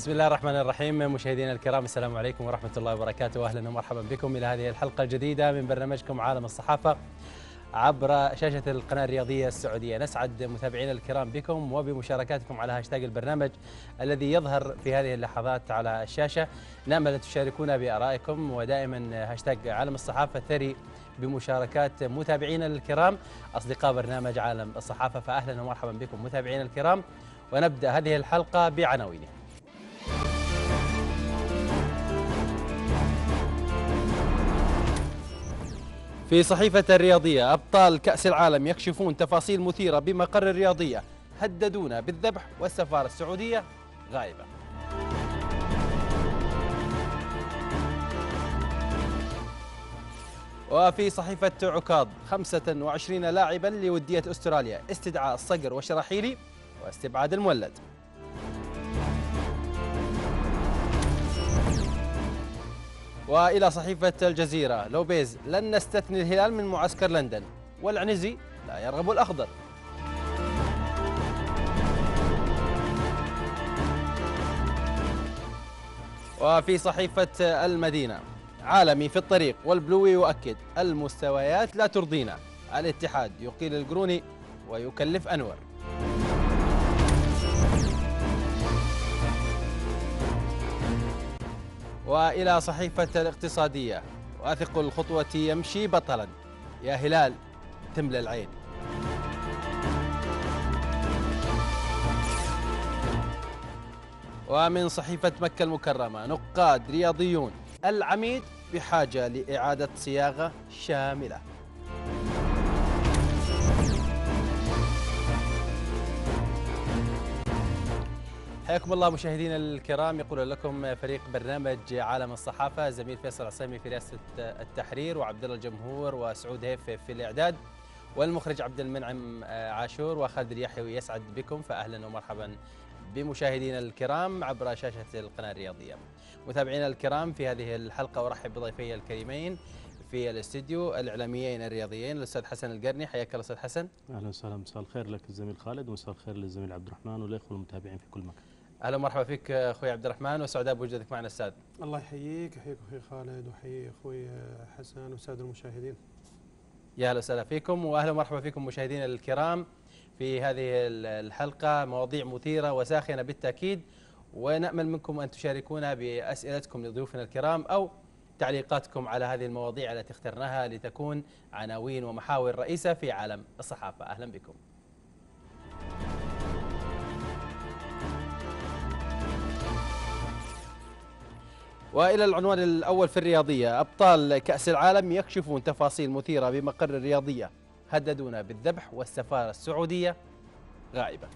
بسم الله الرحمن الرحيم. مشاهدينا الكرام، السلام عليكم ورحمة الله وبركاته. أهلا ومرحبا بكم إلى هذه الحلقة الجديدة من برنامجكم عالم الصحافة عبر شاشة القناة الرياضية السعودية. نسعد متابعينا الكرام بكم وبمشاركاتكم على هاشتاج البرنامج الذي يظهر في هذه اللحظات على الشاشة. نأمل أن تشاركونا بآرائكم، ودائما هاشتاج عالم الصحافة ثري بمشاركات متابعينا الكرام أصدقاء برنامج عالم الصحافة. فأهلا ومرحبا بكم متابعينا الكرام، ونبدأ هذه الحلقة بعناوينها. في صحيفة الرياضية: أبطال كأس العالم يكشفون تفاصيل مثيرة بمقر الرياضية، هددونا بالذبح والسفارة السعودية غائبة. وفي صحيفة عكاظ: 25 لاعبا لودية أستراليا، استدعاء الصقر وشراحيلي واستبعاد المولد. وإلى صحيفة الجزيرة: لوبيز: لن نستثني الهلال من معسكر لندن، والعنزي لا يرغب الأخضر. وفي صحيفة المدينة: عالمي في الطريق، والبلوي يؤكد المستويات لا ترضينا، الاتحاد يقيل القروني ويكلف أنور. وإلى صحيفة الاقتصادية: واثق الخطوة يمشي بطلا، يا هلال تملى العين. ومن صحيفة مكة المكرمة: نقاد رياضيون، العميد بحاجة لإعادة صياغة شاملة. حياكم الله مشاهدينا الكرام. يقول لكم فريق برنامج عالم الصحافة زميل فيصل عصيمي في رئاسة التحرير، وعبد الله الجمهور وسعود هيف في الإعداد، والمخرج عبد المنعم عاشور وخالد اليحيوي. يسعد بكم، فأهلا ومرحبا بمشاهدينا الكرام عبر شاشة القناة الرياضية. متابعينا الكرام، في هذه الحلقة أرحب بضيفي الكريمين في الاستديو الإعلاميين الرياضيين، الأستاذ حسن القرني. حياك الله أستاذ حسن. أهلا وسهلا، مساء الخير لك الزميل خالد، ومساء الخير للزميل عبد الرحمن والإخوة المتابعين في كل مكان. أهلا ومرحبا فيك أخوي عبد الرحمن، وسعداء بوجودك معنا أستاذ. الله يحييك، يحييك أخوي خالد، ويحيي أخوي حسن والسادة المشاهدين. يا اهلا وسهلا فيكم، واهلا ومرحبا فيكم مشاهدينا الكرام في هذه الحلقه. مواضيع مثيره وساخنه بالتاكيد، ونامل منكم ان تشاركونا باسئلتكم لضيوفنا الكرام او تعليقاتكم على هذه المواضيع التي اخترناها لتكون عناوين ومحاور رئيسه في عالم الصحافه. اهلا بكم. والى العنوان الاول في الرياضيه: ابطال كاس العالم يكشفون تفاصيل مثيره بمقر الرياضيه، هددونا بالذبح والسفاره السعوديه غائبه.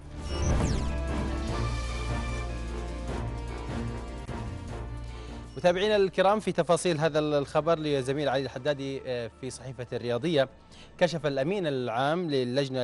متابعينا الكرام، في تفاصيل هذا الخبر لزميل علي الحدادي في صحيفه الرياضيه: كشف الامين العام للجنه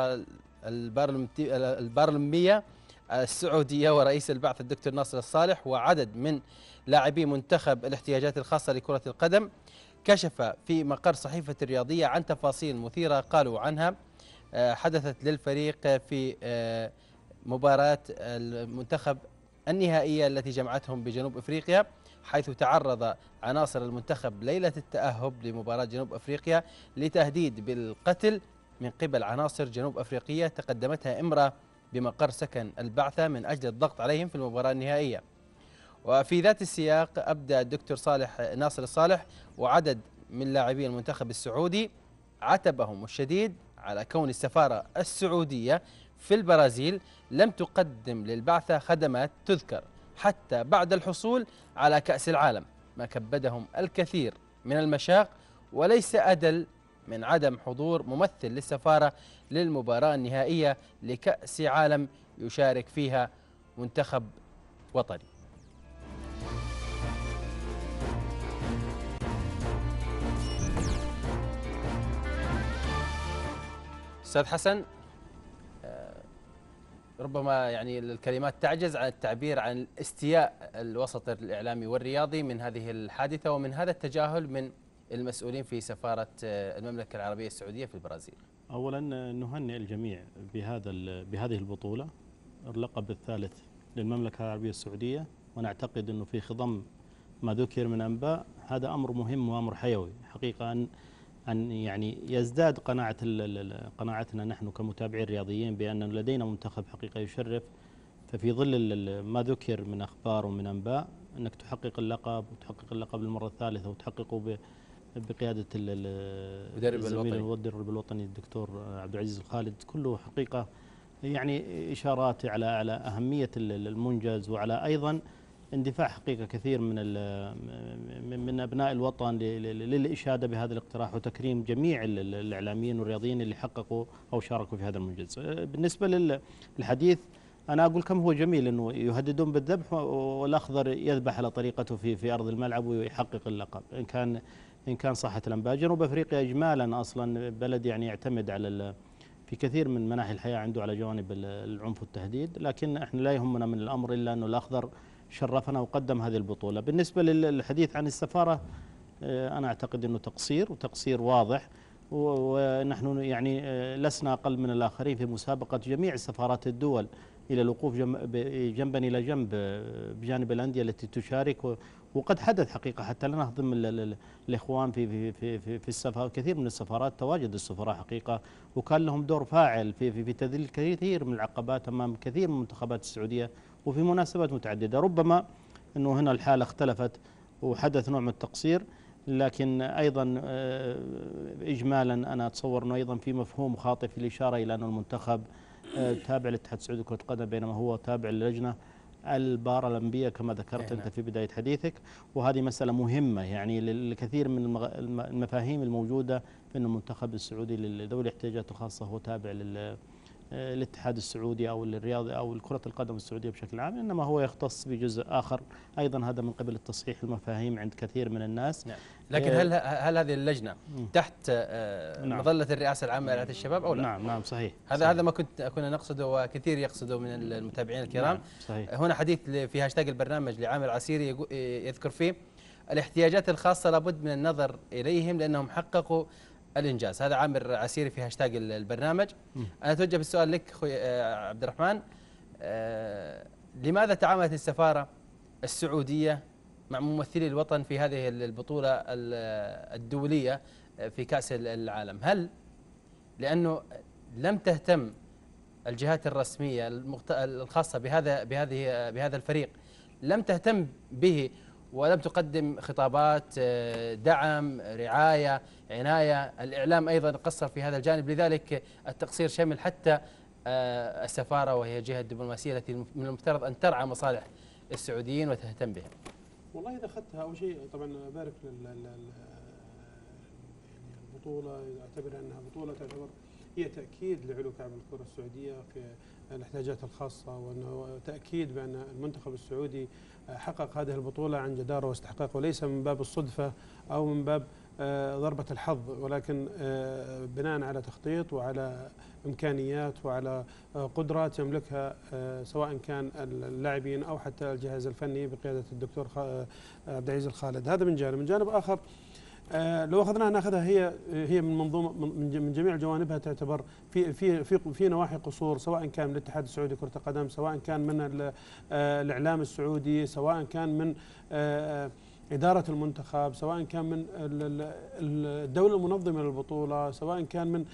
البارالمبيه السعوديه ورئيس البعث الدكتور ناصر الصالح وعدد من لاعبي منتخب الاحتياجات الخاصة لكرة القدم، كشف في مقر صحيفة الرياضية عن تفاصيل مثيرة قالوا عنها حدثت للفريق في مباراة المنتخب النهائية التي جمعتهم بجنوب أفريقيا، حيث تعرض عناصر المنتخب ليلة التأهب لمباراة جنوب أفريقيا لتهديد بالقتل من قبل عناصر جنوب أفريقية تقدمتها امرأة بمقر سكن البعثة من أجل الضغط عليهم في المباراة النهائية. وفي ذات السياق أبدى الدكتور ناصر الصالح وعدد من لاعبي المنتخب السعودي عتبهم الشديد على كون السفارة السعودية في البرازيل لم تقدم للبعثة خدمات تذكر حتى بعد الحصول على كأس العالم، ما كبدهم الكثير من المشاق، وليس أدل من عدم حضور ممثل للسفارة للمباراة النهائية لكأس عالم يشارك فيها منتخب وطني. أستاذ حسن، ربما يعني الكلمات تعجز عن التعبير عن استياء الوسط الإعلامي والرياضي من هذه الحادثة ومن هذا التجاهل من المسؤولين في سفارة المملكة العربية السعودية في البرازيل. أولا نهنئ الجميع بهذه البطولة، اللقب الثالث للمملكة العربية السعودية، ونعتقد أنه في خضم ما ذكر من أنباء هذا أمر مهم وأمر حيوي حقيقة، أن يعني يزداد قناعتنا نحن كمتابعين رياضيين بأن لدينا منتخب حقيقة يشرف. ففي ظل ما ذكر من أخبار ومن أنباء أنك تحقق اللقب وتحقق اللقب للمرة الثالثة وتحققه بقيادة المدرب الوطني الدكتور عبد العزيز الخالد، كله حقيقة يعني إشارات على أهمية المنجز، وعلى أيضا اندفاع حقيقة كثير من أبناء الوطن للإشادة بهذا الاقتراح وتكريم جميع الإعلاميين والرياضيين اللي حققوا أو شاركوا في هذا المنجز. بالنسبة للحديث أنا أقول كم هو جميل أنه يهددون بالذبح والأخضر يذبح على طريقته في أرض الملعب ويحقق اللقب. إن كان صحة الأنباء. جنوب أفريقيا إجمالا أصلا بلد يعني يعتمد على في كثير من مناحي الحياة عنده على جوانب العنف والتهديد، لكن احنا لا يهمنا من الأمر إلا أنه الأخضر شرفنا وقدم هذه البطولة. بالنسبة للحديث عن السفارة أنا أعتقد أنه تقصير، وتقصير واضح، ونحن يعني لسنا أقل من الآخرين في مسابقة جميع سفارات الدول إلى الوقوف جنبا إلى جنب بجانب الأندية التي تشارك. وقد حدث حقيقة حتى لا نهضم الإخوان في السفارة، كثير من السفارات تواجد السفراء حقيقة وكان لهم دور فاعل في تذليل كثير من العقبات أمام كثير من المنتخبات السعودية وفي مناسبات متعددة. ربما أنه هنا الحالة اختلفت وحدث نوع من التقصير، لكن أيضا إجمالا أنا أتصور أنه أيضا في مفهوم خاطئ في الإشارة إلى أن المنتخب تابع للاتحاد السعودي لكرة القدم بينما هو تابع للجنة البارالمبية كما ذكرت أنت في بداية حديثك، وهذه مسألة مهمة يعني للكثير من المفاهيم الموجودة في أن المنتخب السعودي ذوي الاحتياجات الخاصة هو تابع للاتحاد السعودي أو للرياضة أو كرة القدم السعودية بشكل عام، إنما هو يختص بجزء آخر. أيضا هذا من قبل التصحيح المفاهيم عند كثير من الناس. نعم. لكن هل هذه اللجنة تحت مظلة الرئاسة العامة لرعاية الشباب أو لا؟ نعم صحيح. هذا ما كنا نقصده وكثير يقصده من المتابعين الكرام. نعم صحيح. هنا حديث في هاشتاج البرنامج لعامر عسيري يذكر فيه الاحتياجات الخاصة لابد من النظر إليهم لأنهم حققوا الإنجاز. هذا عامر عسيري في هاشتاج البرنامج. أنا أتوجه بالسؤال لك أخوي عبد الرحمن، لماذا تعاملت السفارة السعودية مع ممثلي الوطن في هذه البطولة الدولية في كأس العالم؟ هل لأنه لم تهتم الجهات الرسمية الخاصة بهذا الفريق لم تهتم به ولم تقدم خطابات دعم رعاية عناية؟ الإعلام أيضا قصر في هذا الجانب، لذلك التقصير شمل حتى السفارة وهي جهة دبلوماسية التي من المفترض أن ترعى مصالح السعوديين وتهتم بهم. والله إذا أخذتها أول شيء طبعا أبارك البطولة، أعتبر أنها بطولة تعتبر هي تأكيد لعلو كعب الكرة السعودية في الاحتياجات الخاصة، وأنه تأكيد بأن المنتخب السعودي حقق هذه البطولة عن جدارة واستحقاق، وليس من باب الصدفة أو من باب ضربة الحظ، ولكن بناء على تخطيط وعلى إمكانيات وعلى قدرات يملكها سواء كان اللاعبين أو حتى الجهاز الفني بقيادة الدكتور عبد العزيز الخالد. هذا من جانب. من جانب آخر لو اخذناها ناخذها هي من منظومه من جميع جوانبها تعتبر في نواحي قصور، سواء كان من الاتحاد السعودي لكرة القدم، سواء كان من الاعلام السعودي، سواء كان من إدارة المنتخب، سواء كان من الدولة المنظمة للبطولة، سواء كان من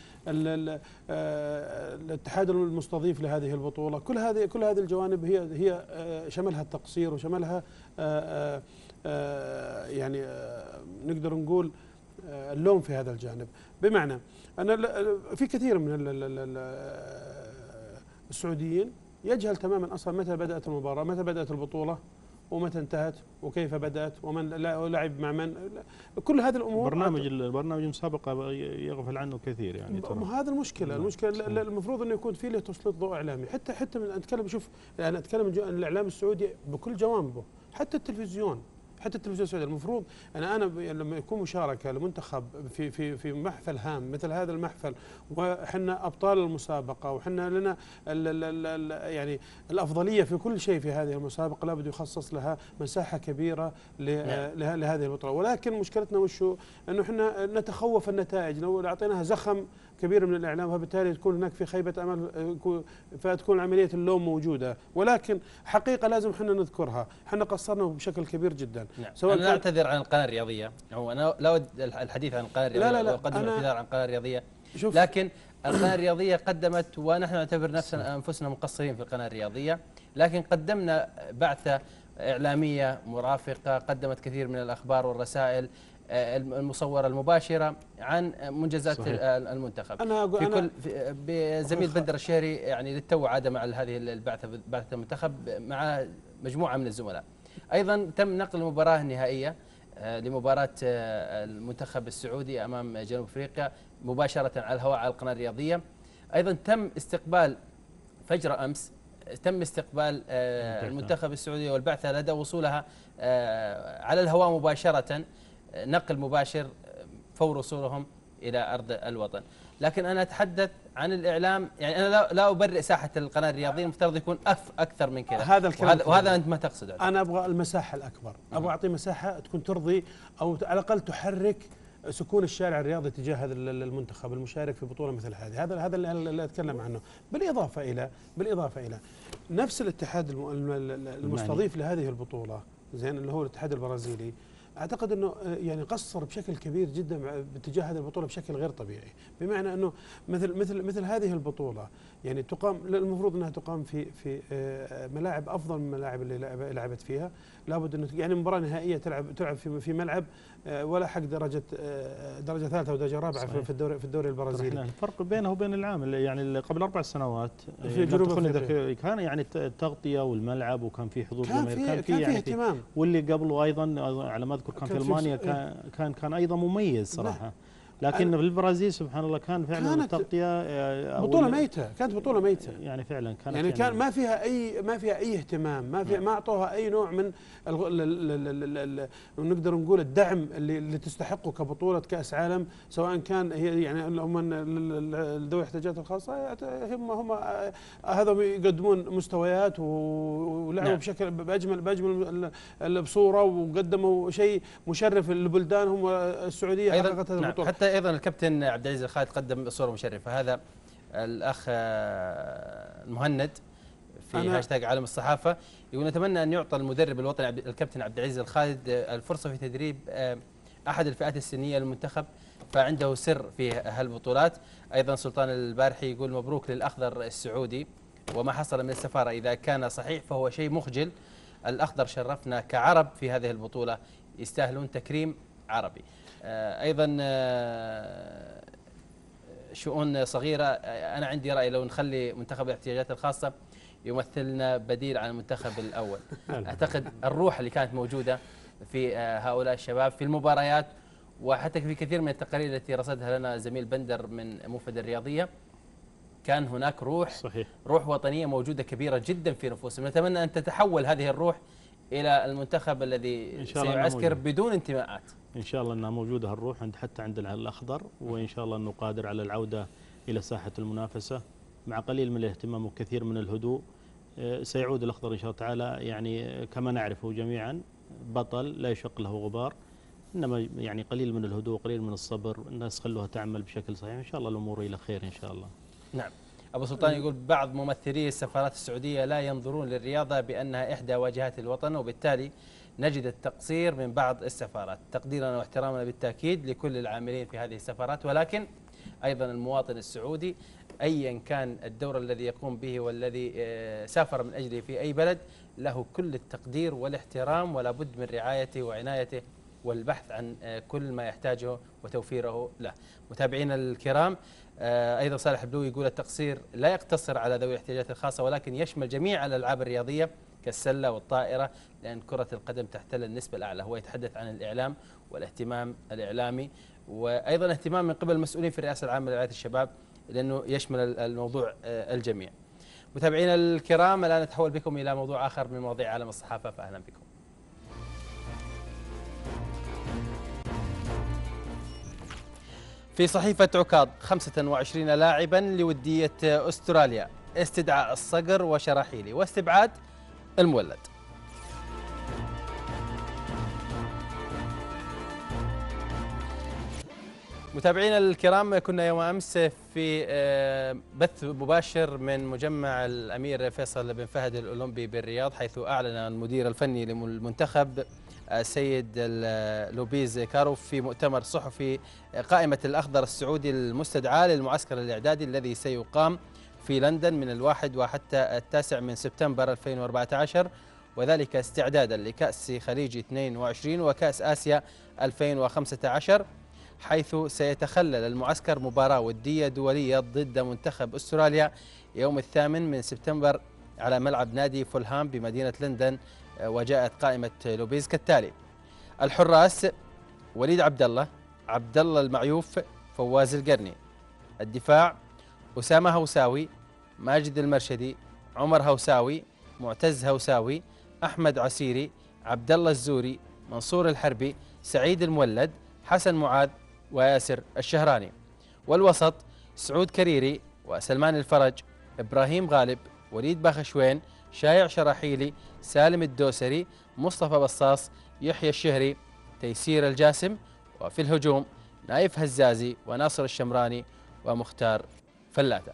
الاتحاد المستضيف لهذه البطولة. كل هذه الجوانب هي شملها التقصير وشملها يعني نقدر نقول اللوم في هذا الجانب، بمعنى أن في كثير من السعوديين يجهل تماما أصلا متى بدأت المباراة، متى بدأت البطولة، ومتى انتهت، وكيف بدأت، ومن لعب مع من. كل هذه الأمور برنامج المسابقة يغفل عنه كثير يعني. هذا المشكلة المفروض أنه يكون فيه له تسليط ضوء إعلامي. حتى من أتكلم، شوف يعني أتكلم الإعلام السعودي بكل جوانبه، حتى التلفزيون حتى التلفزيون السعودي المفروض انا لما يكون مشاركه لمنتخب في محفل هام مثل هذا المحفل، وحنا ابطال المسابقه وحنا لنا يعني الافضليه في كل شيء في هذه المسابقه، لابد يخصص لها مساحه كبيره لهذه البطوله. ولكن مشكلتنا وشو؟ انه احنا نتخوف النتائج، لو اعطيناها زخم كبير من الاعلام فبالتالي تكون هناك في خيبه امل، فتكون عمليه اللوم موجوده. ولكن حقيقه لازم احنا نذكرها، احنا قصرنا بشكل كبير جدا. نعم. سواء انا لا اعتذر عن القناه الرياضيه، هو انا لا اود الحديث عن القناه الرياضيه، لا واقدم الاعتذار عن القناه الرياضيه، لكن القناه الرياضيه قدمت، ونحن نعتبر نفسنا انفسنا مقصرين في القناه الرياضيه، لكن قدمنا بعثه اعلاميه مرافقه، قدمت كثير من الاخبار والرسائل المصورة المباشرة عن منجزات المنتخب. في كل بزميل بندر الشهري يعني للتو عاد مع هذه بعثة المنتخب مع مجموعة من الزملاء. أيضا تم نقل المباراة النهائية لمباراة المنتخب السعودي أمام جنوب أفريقيا مباشرة على الهواء على القناة الرياضية. أيضا تم استقبال فجر أمس، تم استقبال المنتخب السعودي والبعثة لدى وصولها على الهواء مباشرة، نقل مباشر فور وصولهم إلى أرض الوطن. لكن أنا أتحدث عن الإعلام، يعني أنا لا أبرئ ساحة القناة الرياضية، المفترض يكون أكثر من كذا. هذا الكلام وهذا أنت ما تقصده. أنا أبغى المساحة الأكبر، أبغى أعطي مساحة تكون ترضي أو على الأقل تحرك سكون الشارع الرياضي تجاه هذا المنتخب المشارك في بطولة مثل هذه. هذا اللي أتكلم عنه. بالإضافة إلى نفس الاتحاد المستضيف لهذه البطولة، زين، اللي هو الاتحاد البرازيلي، اعتقد انه يعني قصر بشكل كبير جدا باتجاه هذه البطوله بشكل غير طبيعي، بمعنى انه مثل هذه البطوله يعني تقام، المفروض انها تقام في ملاعب افضل من الملاعب اللي لعبت فيها. لابد انه يعني مباراه نهائيه تلعب في ملعب ولا حق درجه ثالثه ودرجه رابعه في الدوري البرازيلي. الفرق بينه وبين العام يعني قبل 4 سنوات في جنوب أفريقيا كان يعني التغطيه والملعب وكان في حضور جماهيري، كان في يعني اهتمام. واللي قبله ايضا على ما اذكر كان في المانيا كان ايضا مميز صراحه. لكن في البرازيل سبحان الله كان فعلا التغطيه بطوله ميته، كانت بطوله ميته يعني فعلا كانت يعني كان ما فيها اي اهتمام، ما اعطوها اي نوع من نقدر نقول الدعم اللي تستحقه كبطوله كاس عالم، سواء كان هي يعني هم ذوي الاحتياجات الخاصه هم هذا يقدمون مستويات ولعبوا بشكل باجمل بصوره، وقدموا شيء مشرف لبلدانهم، والسعوديه حققت هذه البطوله. حتى ايضا الكابتن عبد العزيز الخالد قدم صوره مشرفه. هذا الاخ المهند في هاشتاج عالم الصحافه يقول نتمنى ان يعطى المدرب الوطني الكابتن عبد العزيز الخالد الفرصه في تدريب احد الفئات السنيه للمنتخب، فعنده سر في هالبطولات. ايضا سلطان البارحي يقول مبروك للاخضر السعودي وما حصل من السفاره، اذا كان صحيح فهو شيء مخجل. الاخضر شرفنا كعرب في هذه البطوله، يستاهلون تكريم عربي. ايضا شؤون صغيره، انا عندي راي لو نخلي منتخب الاحتياجات الخاصه يمثلنا بديل عن المنتخب الاول. اعتقد الروح اللي كانت موجوده في هؤلاء الشباب في المباريات، وحتى في كثير من التقارير التي رصدها لنا زميل بندر من موفد الرياضيه، كان هناك روح صحيح. روح وطنيه موجوده كبيره جدا في نفوسهم. نتمنى ان تتحول هذه الروح الى المنتخب الذي سيعسكر بدون انتماءات. ان شاء الله انها موجوده هالروح حتى عند الاخضر، وان شاء الله انه قادر على العوده الى ساحه المنافسه مع قليل من الاهتمام وكثير من الهدوء. سيعود الاخضر ان شاء الله تعالى، يعني كما نعرفه جميعا بطل لا يشق له غبار، انما يعني قليل من الهدوء وقليل من الصبر، الناس خلوها تعمل بشكل صحيح، ان شاء الله الامور الى خير ان شاء الله. نعم. أبو سلطان يقول بعض ممثلي السفارات السعودية لا ينظرون للرياضة بأنها إحدى واجهات الوطن، وبالتالي نجد التقصير من بعض السفارات، تقديرنا واحترامنا بالتأكيد لكل العاملين في هذه السفارات، ولكن أيضا المواطن السعودي أيا كان الدور الذي يقوم به والذي سافر من أجله في أي بلد له كل التقدير والاحترام، ولا بد من رعايته وعنايته والبحث عن كل ما يحتاجه وتوفيره له. متابعينا الكرام، أيضا صالح بلوي يقول التقصير لا يقتصر على ذوي الاحتياجات الخاصة، ولكن يشمل جميع الألعاب الرياضية كالسلة والطائرة، لأن كرة القدم تحتل النسبة الأعلى. هو يتحدث عن الإعلام والاهتمام الإعلامي، وأيضا اهتمام من قبل المسؤولين في الرئاسة العامة لرعاية الشباب، لأنه يشمل الموضوع الجميع. متابعينا الكرام، الآن نتحول بكم إلى موضوع آخر من مواضيع عالم الصحافة، فأهلا بكم. في صحيفة عكاظ 25 لاعبا لودية أستراليا، استدعاء الصقر وشراحيلي واستبعاد المولد. متابعينا الكرام، كنا يوم أمس في بث مباشر من مجمع الأمير فيصل بن فهد الأولمبي بالرياض، حيث أعلن المدير الفني للمنتخب السيد لوبيز كاروف في مؤتمر صحفي قائمة الأخضر السعودي المستدعاة للمعسكر الإعدادي الذي سيقام في لندن من 1 وحتى 9 من سبتمبر 2014، وذلك استعدادا لكأس خليج 22 وكأس آسيا 2015، حيث سيتخلل المعسكر مباراة ودية دولية ضد منتخب أستراليا يوم 8 من سبتمبر على ملعب نادي فولهام بمدينة لندن. وجاءت قائمة لوبيز كالتالي: الحراس وليد عبد الله المعيوف، فواز القرني. الدفاع أسامة هوساوي، ماجد المرشدي، عمر هوساوي، معتز هوساوي، أحمد عسيري، عبد الله الزوري، منصور الحربي، سعيد المولد، حسن معاذ، وياسر الشهراني. والوسط سعود كريري وسلمان الفرج، إبراهيم غالب، وليد باخشوين، شايع شراحيلي، سالم الدوسري، مصطفى بصاص، يحيى الشهري، تيسير الجاسم. وفي الهجوم نايف هزازي وناصر الشمراني ومختار فلاتة.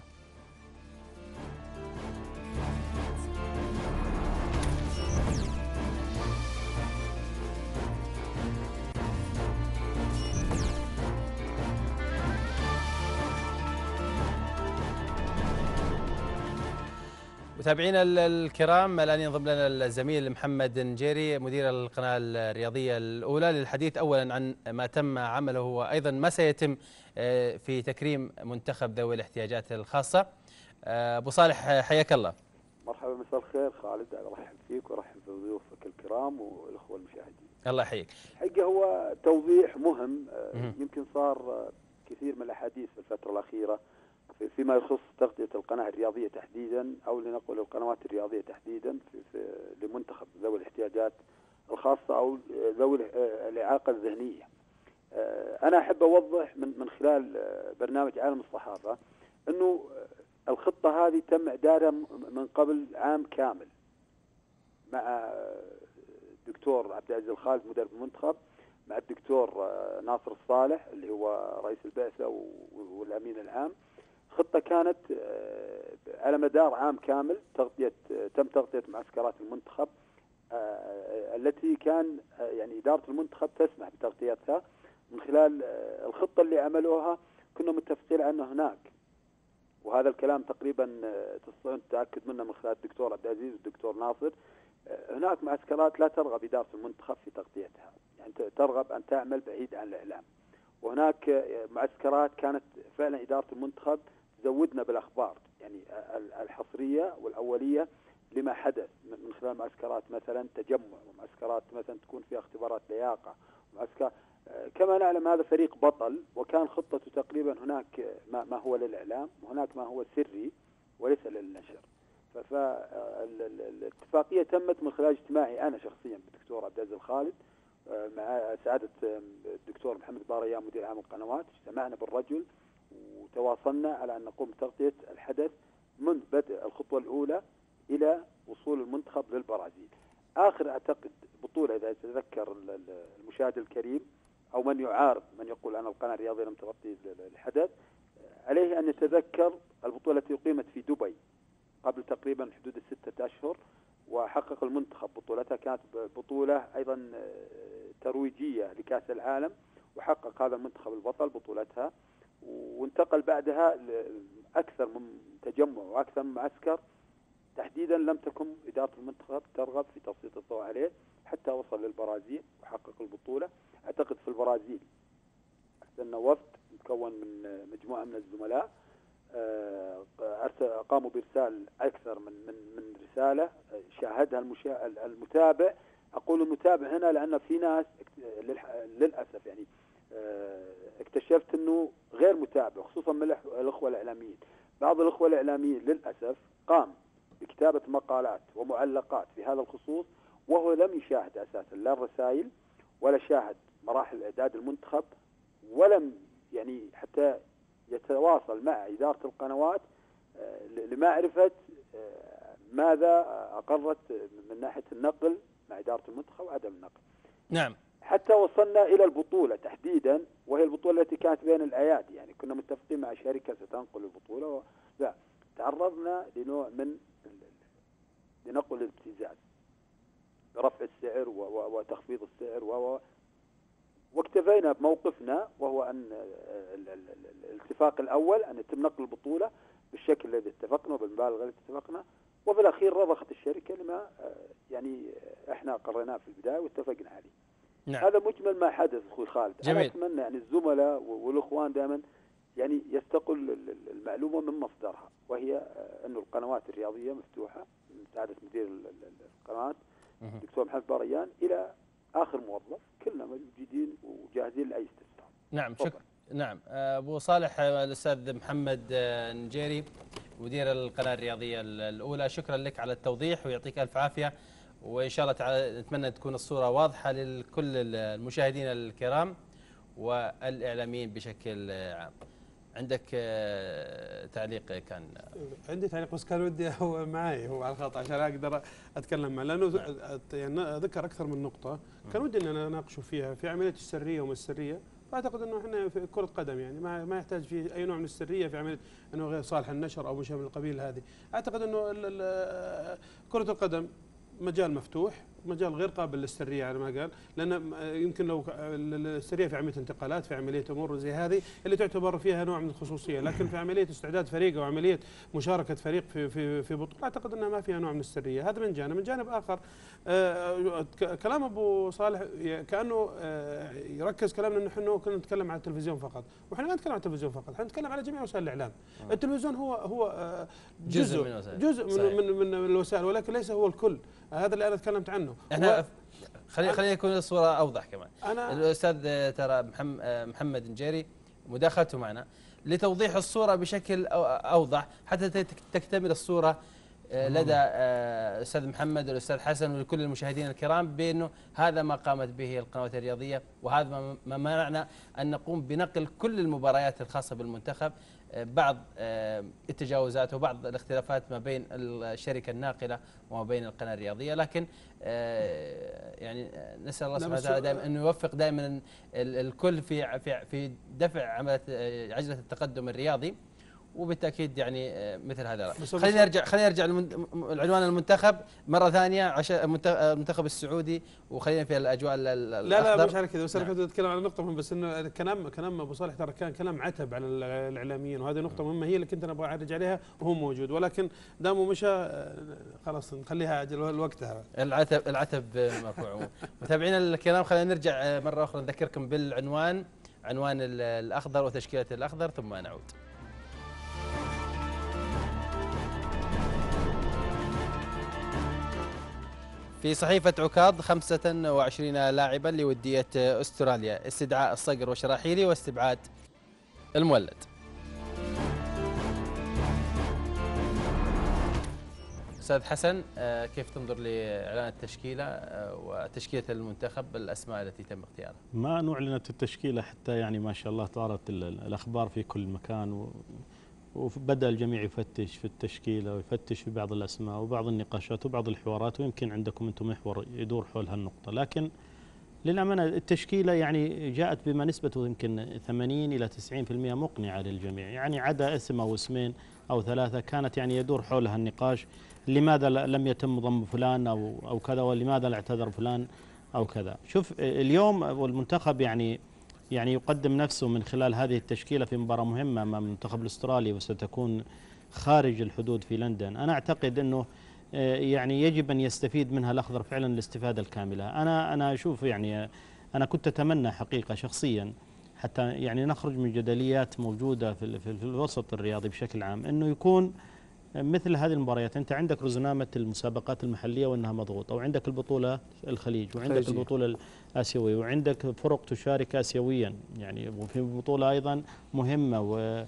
متابعينا الكرام، الآن ينضم لنا الزميل محمد نجيري مدير القناة الرياضية الأولى للحديث أولا عن ما تم عمله وأيضا ما سيتم في تكريم منتخب ذوي الاحتياجات الخاصة. أبو صالح، حياك الله. مرحبا، مساء الخير خالد، أرحب فيك وأرحب بضيوفك الكرام والأخوة المشاهدين. الله يحييك. حقيقة هو توضيح مهم، يمكن صار كثير من الأحاديث في الفترة الأخيرة فيما يخص تغطية القناة الرياضية تحديدا، أو لنقل القنوات الرياضية تحديدا لمنتخب ذوي الاحتياجات الخاصة أو ذوي الإعاقة الذهنية. أنا أحب أوضح من خلال برنامج عالم الصحافة أنه الخطة هذه تم إعدادها من قبل عام كامل مع الدكتور عبد العزيز الخالد مدرب المنتخب، مع الدكتور ناصر الصالح اللي هو رئيس البعثة والأمين العام. خطة كانت على مدار عام كامل تم تغطية معسكرات المنتخب التي كان يعني إدارة المنتخب تسمح بتغطيتها من خلال الخطة اللي عملوها. كنا متفقين أن هناك، وهذا الكلام تقريبا تستطيعون تتأكد منه من خلال الدكتور عبد العزيز والدكتور ناصر، هناك معسكرات لا ترغب إدارة المنتخب في تغطيتها، يعني ترغب أن تعمل بعيد عن الإعلام. وهناك معسكرات كانت فعلا إدارة المنتخب تزودنا بالأخبار يعني الحصرية والأولية لما حدث من خلال معسكرات مثلا تجمع، ومعسكرات مثلا تكون فيها اختبارات لياقة، ومعسكر كما نعلم هذا فريق بطل، وكان خطته تقريبا هناك ما هو للإعلام وهناك ما هو سري وليس للنشر. فالاتفاقية تمت من خلال اجتماعي أنا شخصيا بالدكتور عبد العزيز الخالد مع سعادة الدكتور محمد باريان مدير عام القنوات. اجتمعنا بالرجل وتواصلنا على أن نقوم بتغطية الحدث منذ بدء الخطوة الأولى إلى وصول المنتخب للبرازيل. آخر أعتقد بطولة إذا يتذكر المشاهد الكريم أو من يعارض من يقول أن القناة الرياضية لم تغطي الحدث، عليه أن يتذكر البطولة التي أقيمت في دبي قبل تقريبا حدود 6 أشهر، وحقق المنتخب بطولتها. كانت بطولة أيضا ترويجية لكأس العالم، وحقق هذا المنتخب البطل بطولتها، وانتقل بعدها أكثر من تجمع وأكثر من معسكر تحديدا لم تكن إدارة المنتخب ترغب في تسليط الضوء عليه حتى وصل للبرازيل وحقق البطولة. أعتقد في البرازيل أرسلنا وفد مكون من مجموعة من الزملاء، قاموا بإرسال أكثر من رسالة شاهدها المتابع. أقول المتابع هنا لأن في ناس للأسف يعني اكتشفت أنه غير متابع، خصوصا من الأخوة الإعلاميين. بعض الأخوة الإعلاميين للأسف قام بكتابة مقالات ومعلقات في هذا الخصوص وهو لم يشاهد أساسا لا الرسائل ولا شاهد مراحل إعداد المنتخب، ولم يعني حتى يتواصل مع إدارة القنوات لمعرفة ماذا أقرت من ناحية النقل مع إدارة المنتخب وعدم النقل. نعم. حتى وصلنا إلى البطولة تحديدا، وهي البطولة التي كانت بين الأيادي، يعني كنا متفقين مع شركة ستنقل البطولة، لا تعرضنا لنوع من لنقل الابتزاز، رفع السعر وتخفيض السعر، واكتفينا بموقفنا، وهو أن الاتفاق الأول أن يتم نقل البطولة بالشكل الذي اتفقنا وبالمبالغ التي اتفقنا، وفي الأخير رضخت الشركة لما يعني احنا قررناه في البداية واتفقنا عليه. نعم. هذا مجمل ما حدث أخوي خالد. جميل. أنا أتمنى يعني الزملاء والأخوان دائما يعني يستقل المعلومة من مصدرها، وهي أنه القنوات الرياضية مفتوحة من مساعدة مدير القناة الدكتور محمد باريان إلى آخر موظف، كلنا موجودين وجاهزين لأي استفسار. نعم. شكرا. نعم. أبو صالح، الأستاذ محمد نجيري مدير القناة الرياضية الأولى، شكرا لك على التوضيح ويعطيك ألف عافية، وإن شاء الله تعالى نتمنى تكون الصورة واضحة لكل المشاهدين الكرام والإعلاميين بشكل عام. عندك تعليق؟ كان عندي تعليق بس كان ودي هو معي هو على الخط عشان أقدر أتكلم معه، لأنه يعني ذكر أكثر من نقطة كان ودي أن أناقشه فيها في عملية السرية وما السرية. فأعتقد أنه إحنا في كرة قدم يعني ما يحتاج في أي نوع من السرية في عملية أنه غير صالح النشر أو شيء من القبيل هذه. أعتقد أنه كرة القدم مجال مفتوح، مجال غير قابل للسريه على ما قال، لان يمكن لو السريه في عمليه انتقالات، في عمليه امور زي هذه اللي تعتبر فيها نوع من الخصوصيه، لكن في عمليه استعداد فريق او عمليه مشاركه فريق في بطوله اعتقد انها ما فيها نوع من السريه. هذا من جانب. من جانب اخر كلام ابو صالح كانه يركز كلامنا انه احنا كنا نتكلم على التلفزيون فقط، واحنا ما نتكلم على التلفزيون فقط، احنا نتكلم على جميع وسائل الاعلام. التلفزيون هو جزء من الوسائل، ولكن ليس هو الكل. هذا اللي انا تكلمت عنه. احنا خلينا يكون الصوره اوضح كمان. الاستاذ ترى محمد نجيري مداخلته معنا لتوضيح الصوره بشكل اوضح حتى تكتمل الصوره لدى الاستاذ محمد والاستاذ حسن ولكل المشاهدين الكرام بانه هذا ما قامت به القنوات الرياضيه، وهذا ما منعنا ان نقوم بنقل كل المباريات الخاصه بالمنتخب. بعض التجاوزات وبعض الاختلافات ما بين الشركه الناقله وما بين القناه الرياضيه، لكن يعني نسال الله سبحانه وتعالى دائما انه يوفق دائما الكل في دفع عجله التقدم الرياضي، وبالتاكيد يعني مثل هذا. خلينا نرجع العنوان المنتخب مره ثانيه عشان المنتخب السعودي، وخلينا في الاجواء الاخضر. لا مش على كذا، بس انا كنت اتكلم على نقطه مهمه، بس انه كلام ابو صالح ترى كان كلام عتب على الاعلاميين، وهذه نقطه مهمه هي اللي كنت انا ابغى ارجع عليها وهو موجود، ولكن دامه مشى خلاص نخليها اجل وقتها. العتب مرفوع. متابعينا الكرام خلينا نرجع مره اخرى نذكركم بالعنوان، عنوان الاخضر وتشكيله الاخضر، ثم نعود. في صحيفة عكاظ 25 لاعبا لودية أستراليا، استدعاء الصقر وشراحيلي واستبعاد المولد. أستاذ حسن، كيف تنظر لإعلان التشكيلة وتشكيلة المنتخب الأسماء التي تم اختيارها؟ ما أعلنت التشكيلة حتى يعني ما شاء الله طارت الأخبار في كل مكان، وبدأ الجميع يفتش في التشكيلة ويفتش في بعض الأسماء وبعض النقاشات وبعض الحوارات، ويمكن عندكم أنتم محور يدور حول هالنقطة. لكن للأمانة التشكيلة يعني جاءت بما نسبته يمكن 80 إلى 90% مقنعة للجميع، يعني عدا اسم أو اسمين أو ثلاثة كانت يعني يدور حولها النقاش، لماذا لم يتم ضم فلان أو كذا، ولماذا لا اعتذر فلان أو كذا. شوف اليوم والمنتخب يعني يقدم نفسه من خلال هذه التشكيلة في مباراة مهمة أمام المنتخب الأسترالي، وستكون خارج الحدود في لندن. أنا أعتقد أنه يعني يجب أن يستفيد منها الأخضر فعلا الاستفادة الكاملة. أنا أشوف يعني أنا كنت أتمنى حقيقة شخصيا حتى يعني نخرج من جدليات موجودة في الوسط الرياضي بشكل عام، أنه يكون مثل هذه المباريات. أنت عندك رزنامة المسابقات المحلية وأنها مضغوطة، وعندك البطولة الخليج، وعندك البطولة الآسيوية، وعندك فرق تشارك آسيويا يعني، وفي بطولة أيضا مهمة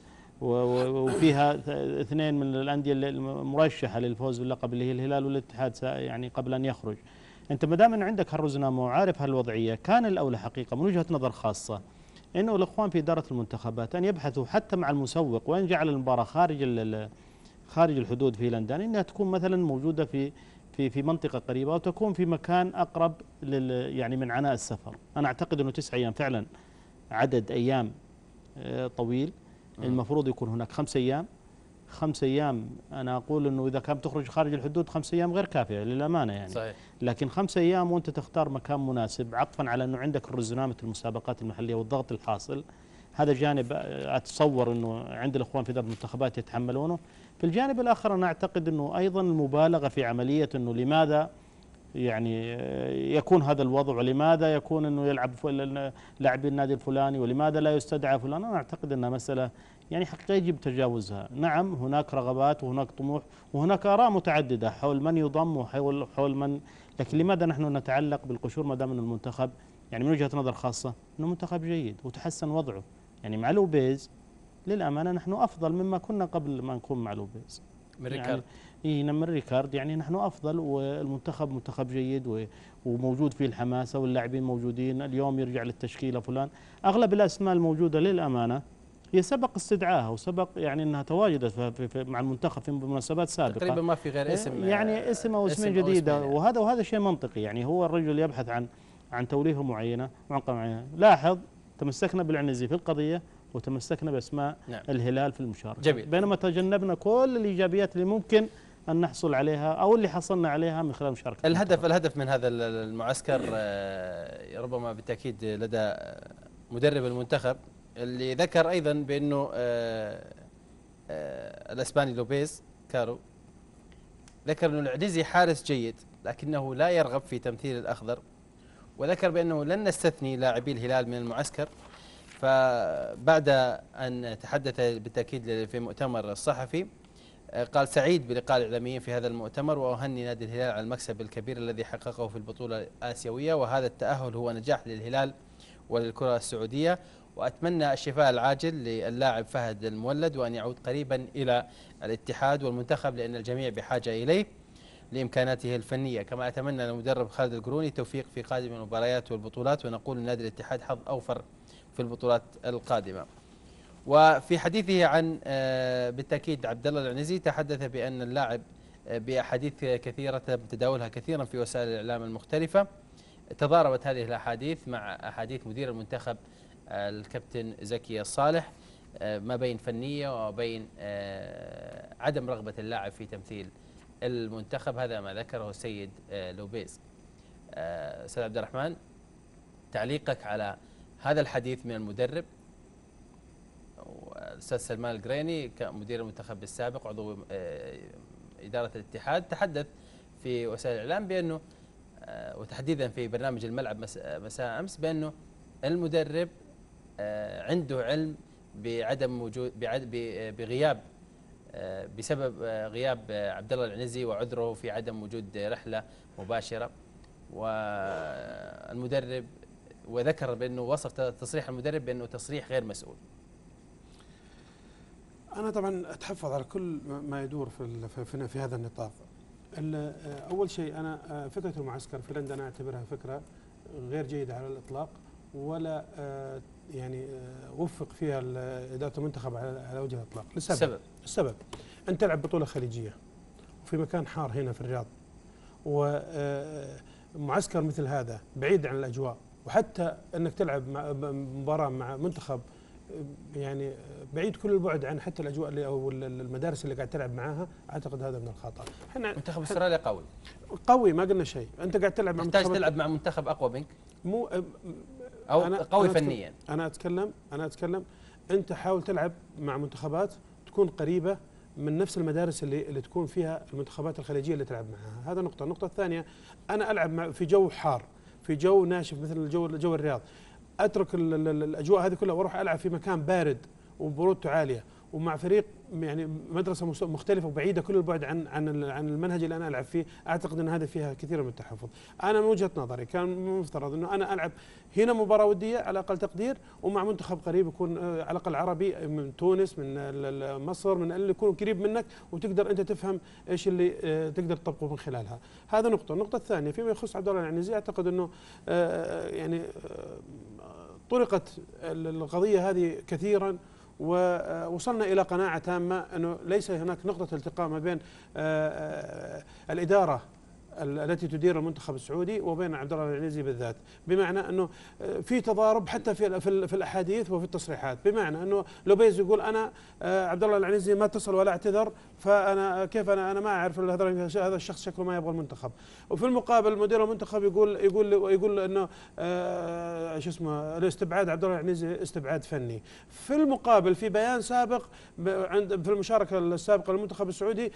وفيها اثنين من الأندية المرشحة للفوز باللقب اللي هي الهلال والاتحاد يعني قبل أن يخرج. أنت ما دام أن عندك هالرزنامة وعارف هالوضعية، كان الأولى حقيقة من وجهة نظر خاصة انه الاخوان في اداره المنتخبات ان يبحثوا حتى مع المسوق وان جعل المباراه خارج الحدود في لندن، انها تكون مثلا موجوده في منطقه قريبه، او تكون في مكان اقرب يعني من عناء السفر. انا اعتقد انه 9 ايام فعلا عدد ايام طويل. المفروض يكون هناك 5 ايام. 5 ايام انا اقول انه اذا كانت تخرج خارج الحدود 5 ايام غير كافيه للامانه يعني. صحيح. لكن 5 ايام وانت تختار مكان مناسب، عطفا على انه عندك رزنامه المسابقات المحليه والضغط الحاصل، هذا جانب اتصور انه عند الاخوان في اداره المنتخبات يتحملونه. في الجانب الاخر انا اعتقد انه ايضا المبالغه في عمليه انه لماذا يعني يكون هذا الوضع، ولماذا يكون انه يلعب لاعبي النادي الفلاني، ولماذا لا يستدعى فلان. انا اعتقد انها مساله يعني حقيقة يجب تجاوزها. نعم هناك رغبات وهناك طموح وهناك آراء متعددة حول من يضم وحول من، لكن لماذا نحن نتعلق بالقشور ما دام انه المنتخب يعني من وجهة نظر خاصة انه منتخب جيد وتحسن وضعه. يعني مع لوبيز للأمانة نحن أفضل مما كنا قبل ما نكون مع لوبيز. من ريكارد. يعني من ريكارد يعني نحن أفضل، والمنتخب منتخب جيد وموجود فيه الحماسة واللاعبين موجودين. اليوم يرجع للتشكيلة فلان، أغلب الأسماء الموجودة للأمانة هي سبق استدعاها وسبق يعني انها تواجدت مع المنتخب في مناسبات سابقه. تقريبا ما في غير اسم، يعني اسم او اسمين جديده، وهذا شيء منطقي. يعني هو الرجل يبحث عن توليفه معينه وعنقه معينه. لاحظ تمسكنا بالعنزي في القضيه وتمسكنا باسماء الهلال في المشاركه. جميل. بينما تجنبنا كل الايجابيات اللي ممكن ان نحصل عليها او اللي حصلنا عليها من خلال مشاركه الهدف من هذا المعسكر ربما بالتاكيد لدى مدرب المنتخب اللي ذكر ايضا بانه الاسباني لوبيز كارو ذكر انه العنزي حارس جيد لكنه لا يرغب في تمثيل الاخضر، وذكر بانه لن نستثني لاعبي الهلال من المعسكر. فبعد ان تحدث بالتاكيد في مؤتمر الصحفي قال: سعيد بلقاء الاعلاميين في هذا المؤتمر، واهني نادي الهلال على المكسب الكبير الذي حققه في البطوله الاسيويه، وهذا التاهل هو نجاح للهلال وللكره السعوديه، وأتمنى الشفاء العاجل للاعب فهد المولد وأن يعود قريبا إلى الاتحاد والمنتخب لأن الجميع بحاجة إليه لإمكاناته الفنية. كما أتمنى للمدرب خالد القروني التوفيق في قادم المباريات والبطولات، ونقول لنادي الاتحاد حظ أوفر في البطولات القادمة. وفي حديثه عن بالتأكيد عبد الله العنزي تحدث بأن اللاعب بأحاديث كثيرة تداولها كثيرا في وسائل الإعلام المختلفة، تضاربت هذه الأحاديث مع أحاديث مدير المنتخب الكابتن زكي الصالح ما بين فنية وبين عدم رغبة اللاعب في تمثيل المنتخب. هذا ما ذكره السيد لوبيز. أستاذ عبد الرحمن، تعليقك على هذا الحديث من المدرب والأستاذ سلمان القريني كمدير المنتخب السابق عضو إدارة الاتحاد، تحدث في وسائل الإعلام بأنه وتحديدا في برنامج الملعب مساء أمس بأنه المدرب عنده علم بعدم وجود بغياب بسبب غياب عبد الله العنزي وعذره في عدم وجود رحلة مباشرة، والمدرب وذكر بأنه وصف تصريح المدرب بأنه تصريح غير مسؤول. أنا طبعا أتحفظ على كل ما يدور في هذا النطاق. أول شيء أنا فكرة المعسكر في لندن أعتبرها فكرة غير جيدة على الإطلاق، ولا يعني وفق فيها إدارة المنتخب على وجه الإطلاق. السبب أنت تلعب بطولة خليجية وفي مكان حار هنا في الرياض، ومعسكر مثل هذا بعيد عن الأجواء، وحتى أنك تلعب مباراة مع منتخب يعني بعيد كل البعد عن حتى الأجواء اللي أو المدارس اللي قاعد تلعب معاها. أعتقد هذا من الخطأ. منتخب استراليا قوي ما قلنا شيء. أنت قاعد تلعب مع منتخب، تحتاج تلعب مع منتخب أقوى منك أو قوي فنيا. أنا أتكلم أنت حاول تلعب مع منتخبات تكون قريبة من نفس المدارس اللي تكون فيها المنتخبات الخليجية اللي تلعب معها. هذا نقطة. النقطة الثانية، أنا ألعب في جو حار، في جو ناشف مثل جو الرياض، أترك الأجواء هذه كلها وأروح ألعب في مكان بارد وبرودته عالية ومع فريق يعني مدرسة مختلفة وبعيدة كل البعد عن المنهج اللي أنا ألعب فيه. أعتقد أن هذا فيها كثير من التحفظ. أنا من وجهة نظري كان مفترض أنه أنا ألعب هنا مباراة ودية على أقل تقدير ومع منتخب قريب يكون على الأقل عربي من تونس من مصر من اللي يكون قريب منك وتقدر أنت تفهم إيش اللي تقدر تطبقه من خلالها. هذا نقطة. النقطة الثانية فيما يخص عبد الله العنزي، أعتقد أنه يعني طرقت القضية هذه كثيرا، ووصلنا إلى قناعة تامة أنه ليس هناك نقطة التقاء ما بين الإدارة التي تدير المنتخب السعودي وبين عبد الله العنيزي بالذات، بمعنى انه في تضارب حتى في الاحاديث وفي التصريحات، بمعنى انه لوبيز يقول انا عبد الله العنيزي ما اتصل ولا اعتذر، فانا كيف انا ما اعرف هذا الشخص شكله ما يبغى المنتخب. وفي المقابل مدير المنتخب يقول انه شو اسمه الاستبعاد عبد الله العنيزي استبعاد فني. في المقابل في بيان سابق في المشاركه السابقه للمنتخب السعودي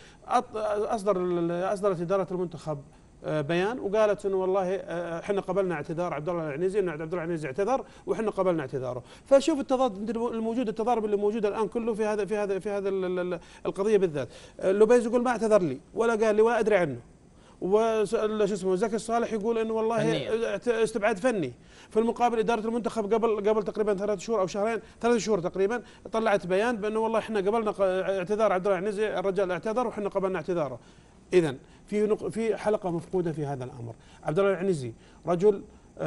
اصدرت اداره المنتخب بيان وقالت انه والله احنا قبلنا اعتذار عبد الله العنيزي، انه عبد الله العنيزي اعتذر واحنا قبلنا اعتذاره. فشوف التضارب اللي موجود الان كله في هذا القضيه بالذات. لوبيز يقول ما اعتذر لي ولا قال لي ولا ادري عنه، وشو اسمه زكي الصالح يقول انه والله استبعاد فني. في المقابل اداره المنتخب قبل تقريبا 3 شهور او شهرين، 3 شهور تقريبا، طلعت بيان بانه والله احنا قبلنا اعتذار عبد الله العنيزي، الرجال اعتذر واحنا قبلنا اعتذاره. اذا في حلقه مفقوده في هذا الامر. عبد الله العنيزي رجل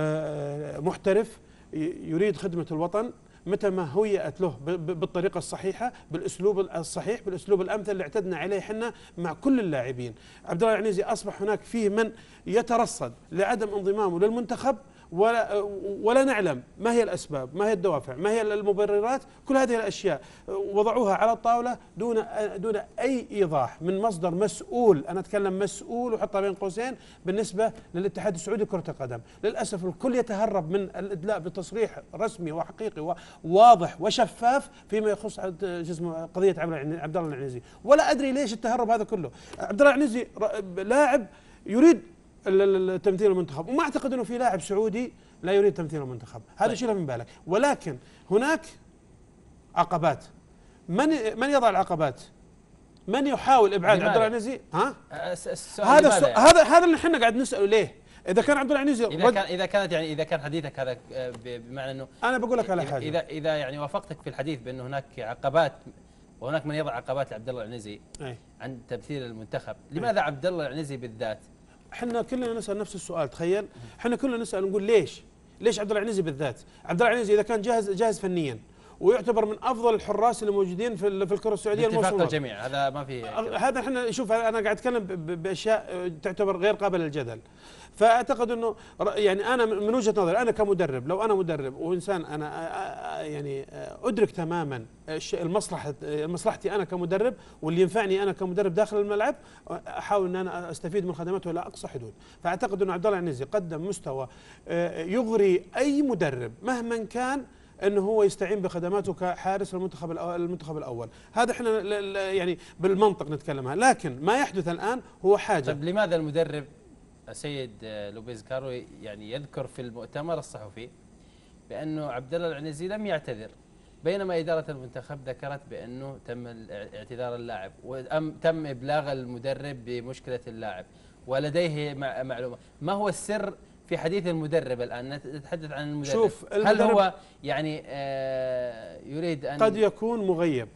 محترف يريد خدمه الوطن، متى ما هيئت له بالطريقه الصحيحه، بالاسلوب الصحيح، بالاسلوب الامثل اللي اعتدنا عليه احنا مع كل اللاعبين. عبد الله العنيزي اصبح هناك فيه من يترصد لعدم انضمامه للمنتخب، ولا نعلم ما هي الأسباب، ما هي الدوافع، ما هي المبررات. كل هذه الأشياء وضعوها على الطاولة دون أي إيضاح من مصدر مسؤول. أنا أتكلم مسؤول وحطها بين قوسين بالنسبة للاتحاد السعودي لكرة القدم. للأسف الكل يتهرب من الإدلاء بتصريح رسمي وحقيقي وواضح وشفاف فيما يخص قضية عبد الله العنيزي. ولا أدري ليش التهرب هذا كله. عبد الله العنيزي لاعب يريد تمثيل المنتخب، وما اعتقد انه في لاعب سعودي لا يريد تمثيل المنتخب، هذا طيب. شيله من بالك. ولكن هناك عقبات. من يضع العقبات؟ من يحاول ابعاد عبد الله العنيزي؟ هذا اللي احنا قاعد نساله ليه؟ اذا كان عبد الله العنيزي اذا كان حديثك هذا بمعنى انه انا بقول لك على حاجه، اذا يعني وافقتك في الحديث بانه هناك عقبات وهناك من يضع عقبات لعبد الله العنيزي عن تمثيل المنتخب، لماذا عبد الله العنيزي بالذات؟ احنا كلنا نسال نفس السؤال. تخيل احنا كلنا نسال نقول ليش عبد الله العنيزي بالذات؟ عبد الله العنيزي اذا كان جاهز فنيا ويعتبر من افضل الحراس اللي موجودين في الكره السعوديه اتفاق الجميع، هذا ما في هذا احنا شوف انا قاعد اتكلم باشياء تعتبر غير قابله للجدل. فاعتقد انه يعني انا من وجهه نظري انا كمدرب، لو انا مدرب وانسان انا يعني ادرك تماما مصلحتي انا كمدرب واللي ينفعني انا كمدرب داخل الملعب، احاول ان انا استفيد من خدماته الى اقصى حدود. فاعتقد انه عبد الله العنيزي قدم مستوى يغري اي مدرب مهما كان انه هو يستعين بخدماته كحارس المنتخب الاول. هذا احنا يعني بالمنطق نتكلمها، لكن ما يحدث الان هو حاجه. طيب لماذا المدرب السيد لوبيز كارو يعني يذكر في المؤتمر الصحفي بانه عبد الله العنيزي لم يعتذر، بينما اداره المنتخب ذكرت بانه تم اعتذار اللاعب وتم ابلاغ المدرب بمشكله اللاعب ولديه معلومه؟ ما هو السر في حديث المدرب الآن؟ نتحدث عن المدرب. شوف هل هو يعني يريد أن قد يكون مغيب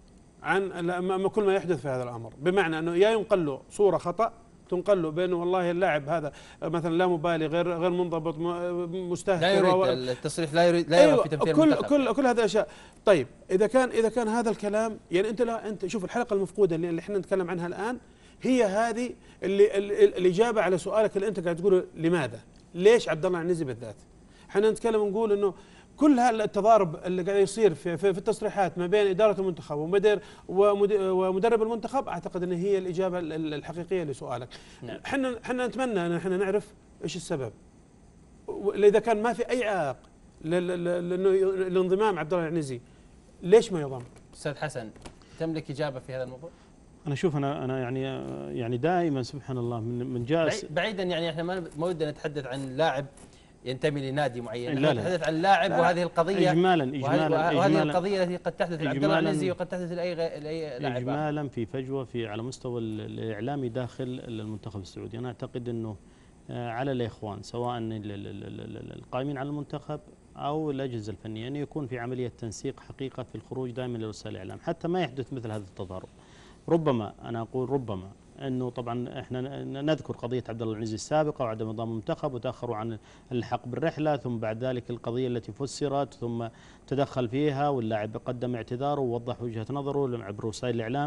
عن كل ما يحدث في هذا الأمر، بمعنى أنه يا ينقل له صورة خطأ تنقل له بأنه والله اللاعب هذا مثلا لا مبالي غير منضبط مستهتر، لا يريد التصريح، لا يرى في تمثيل المنتخب. كل هذه الأشياء. طيب إذا كان هذا الكلام، يعني أنت شوف الحلقة المفقودة اللي احنا نتكلم عنها الآن هي هذه اللي الإجابة على سؤالك اللي أنت قاعد تقوله لماذا؟ ليش عبد الله العنيزي بالذات؟ احنا نتكلم ونقول انه كل التضارب اللي قاعد يصير في التصريحات ما بين اداره المنتخب ومدرب المنتخب، اعتقد ان هي الاجابه الحقيقيه لسؤالك. نعم. احنا نتمنى ان احنا نعرف ايش السبب، اذا كان ما في اي عائق لانضمام عبد الله العنيزي ليش ما يضم؟ استاذ حسن تملك اجابه في هذا الموضوع؟ انا شوف انا يعني دائما سبحان الله من جالس بعيدا، يعني احنا ما ودنا نتحدث عن لاعب ينتمي لنادي معين، نتحدث عن لاعب وهذه القضيه اجمالا وهذه القضيه التي قد تحدث لعبد الله العنيزي وقد تحدث لاي لاعب اجمالا في فجوه على مستوى الاعلامي داخل المنتخب السعودي. انا اعتقد انه على الاخوان سواء القائمين على المنتخب او الاجهزه الفنيه ان يكون في عمليه تنسيق حقيقه في الخروج دائما لوسائل الاعلام حتى ما يحدث مثل هذا التضارب. ربما أنا أقول ربما أنه طبعا إحنا نذكر قضية عبد الله العنزي السابقة وعدم انضمام المنتخب وتأخروا عن الحق بالرحلة، ثم بعد ذلك القضية التي فسرت ثم تدخل فيها واللاعب قدم اعتذاره ووضح وجهة نظره عبر وسائل الإعلام.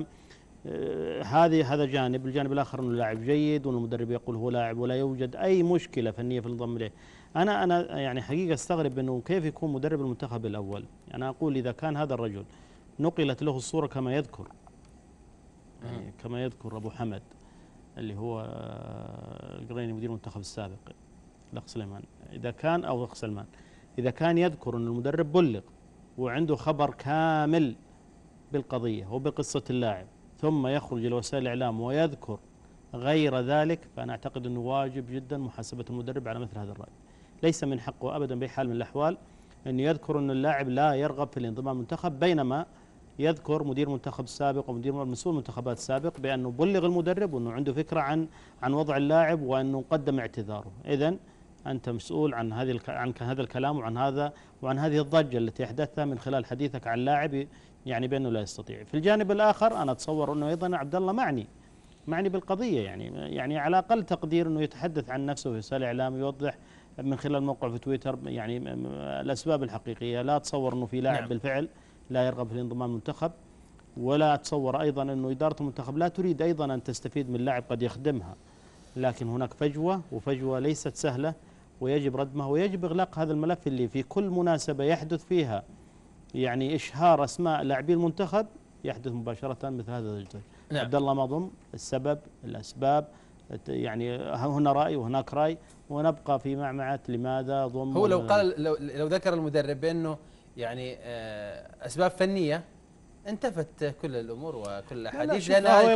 هذا جانب. الجانب الآخر أنه لاعب جيد والمدرب يقول هو لاعب ولا يوجد أي مشكلة فنية في الانضمام إليه. أنا يعني حقيقة استغرب أنه كيف يكون مدرب المنتخب الأول. أنا أقول إذا كان هذا الرجل نقلت له الصورة كما يذكر، يعني كما يذكر أبو حمد اللي هو القريني مدير المنتخب السابق الأخ سليمان، إذا كان أو الأخ سلمان، إذا كان يذكر أن المدرب بلغ وعنده خبر كامل بالقضية وبقصة اللاعب ثم يخرج إلى وسائل الإعلام ويذكر غير ذلك، فأنا أعتقد أنه واجب جدا محاسبة المدرب على مثل هذا الرأي. ليس من حقه أبدا بأي حال من الأحوال أن يذكر أن اللاعب لا يرغب في الانضمام للمنتخب، بينما يذكر مدير منتخب السابق ومدير مسؤول المنتخبات السابق بأنه بلغ المدرب وأنه عنده فكرة عن وضع اللاعب وأنه قدم اعتذاره. إذن أنت مسؤول عن هذا الكلام وعن هذه الضجة التي أحدثتها من خلال حديثك عن لاعب يعني بأنه لا يستطيع. في الجانب الآخر أنا أتصور أنه أيضا عبد الله معني بالقضية، يعني على أقل تقدير أنه يتحدث عن نفسه في وسائل الإعلام، يوضح من خلال موقع في تويتر يعني الأسباب الحقيقية. لا أتصور أنه في لاعب بالفعل لا يرغب في الانضمام للمنتخب، ولا أتصور أيضا أنه إدارة المنتخب لا تريد أيضا أن تستفيد من لاعب قد يخدمها، لكن هناك فجوة ليست سهلة ويجب ردمها ويجب إغلاق هذا الملف اللي في كل مناسبة يحدث فيها يعني إشهار أسماء لاعبي المنتخب يحدث مباشرة مثل هذا الجزء. عبد الله ما ضم الأسباب يعني هنا رأي وهناك رأي ونبقى في معمعة لماذا ضم. هو لو ذكر المدرب بأنه يعني أسباب فنية انتفت كل الأمور وكل الأحاديث، لأنها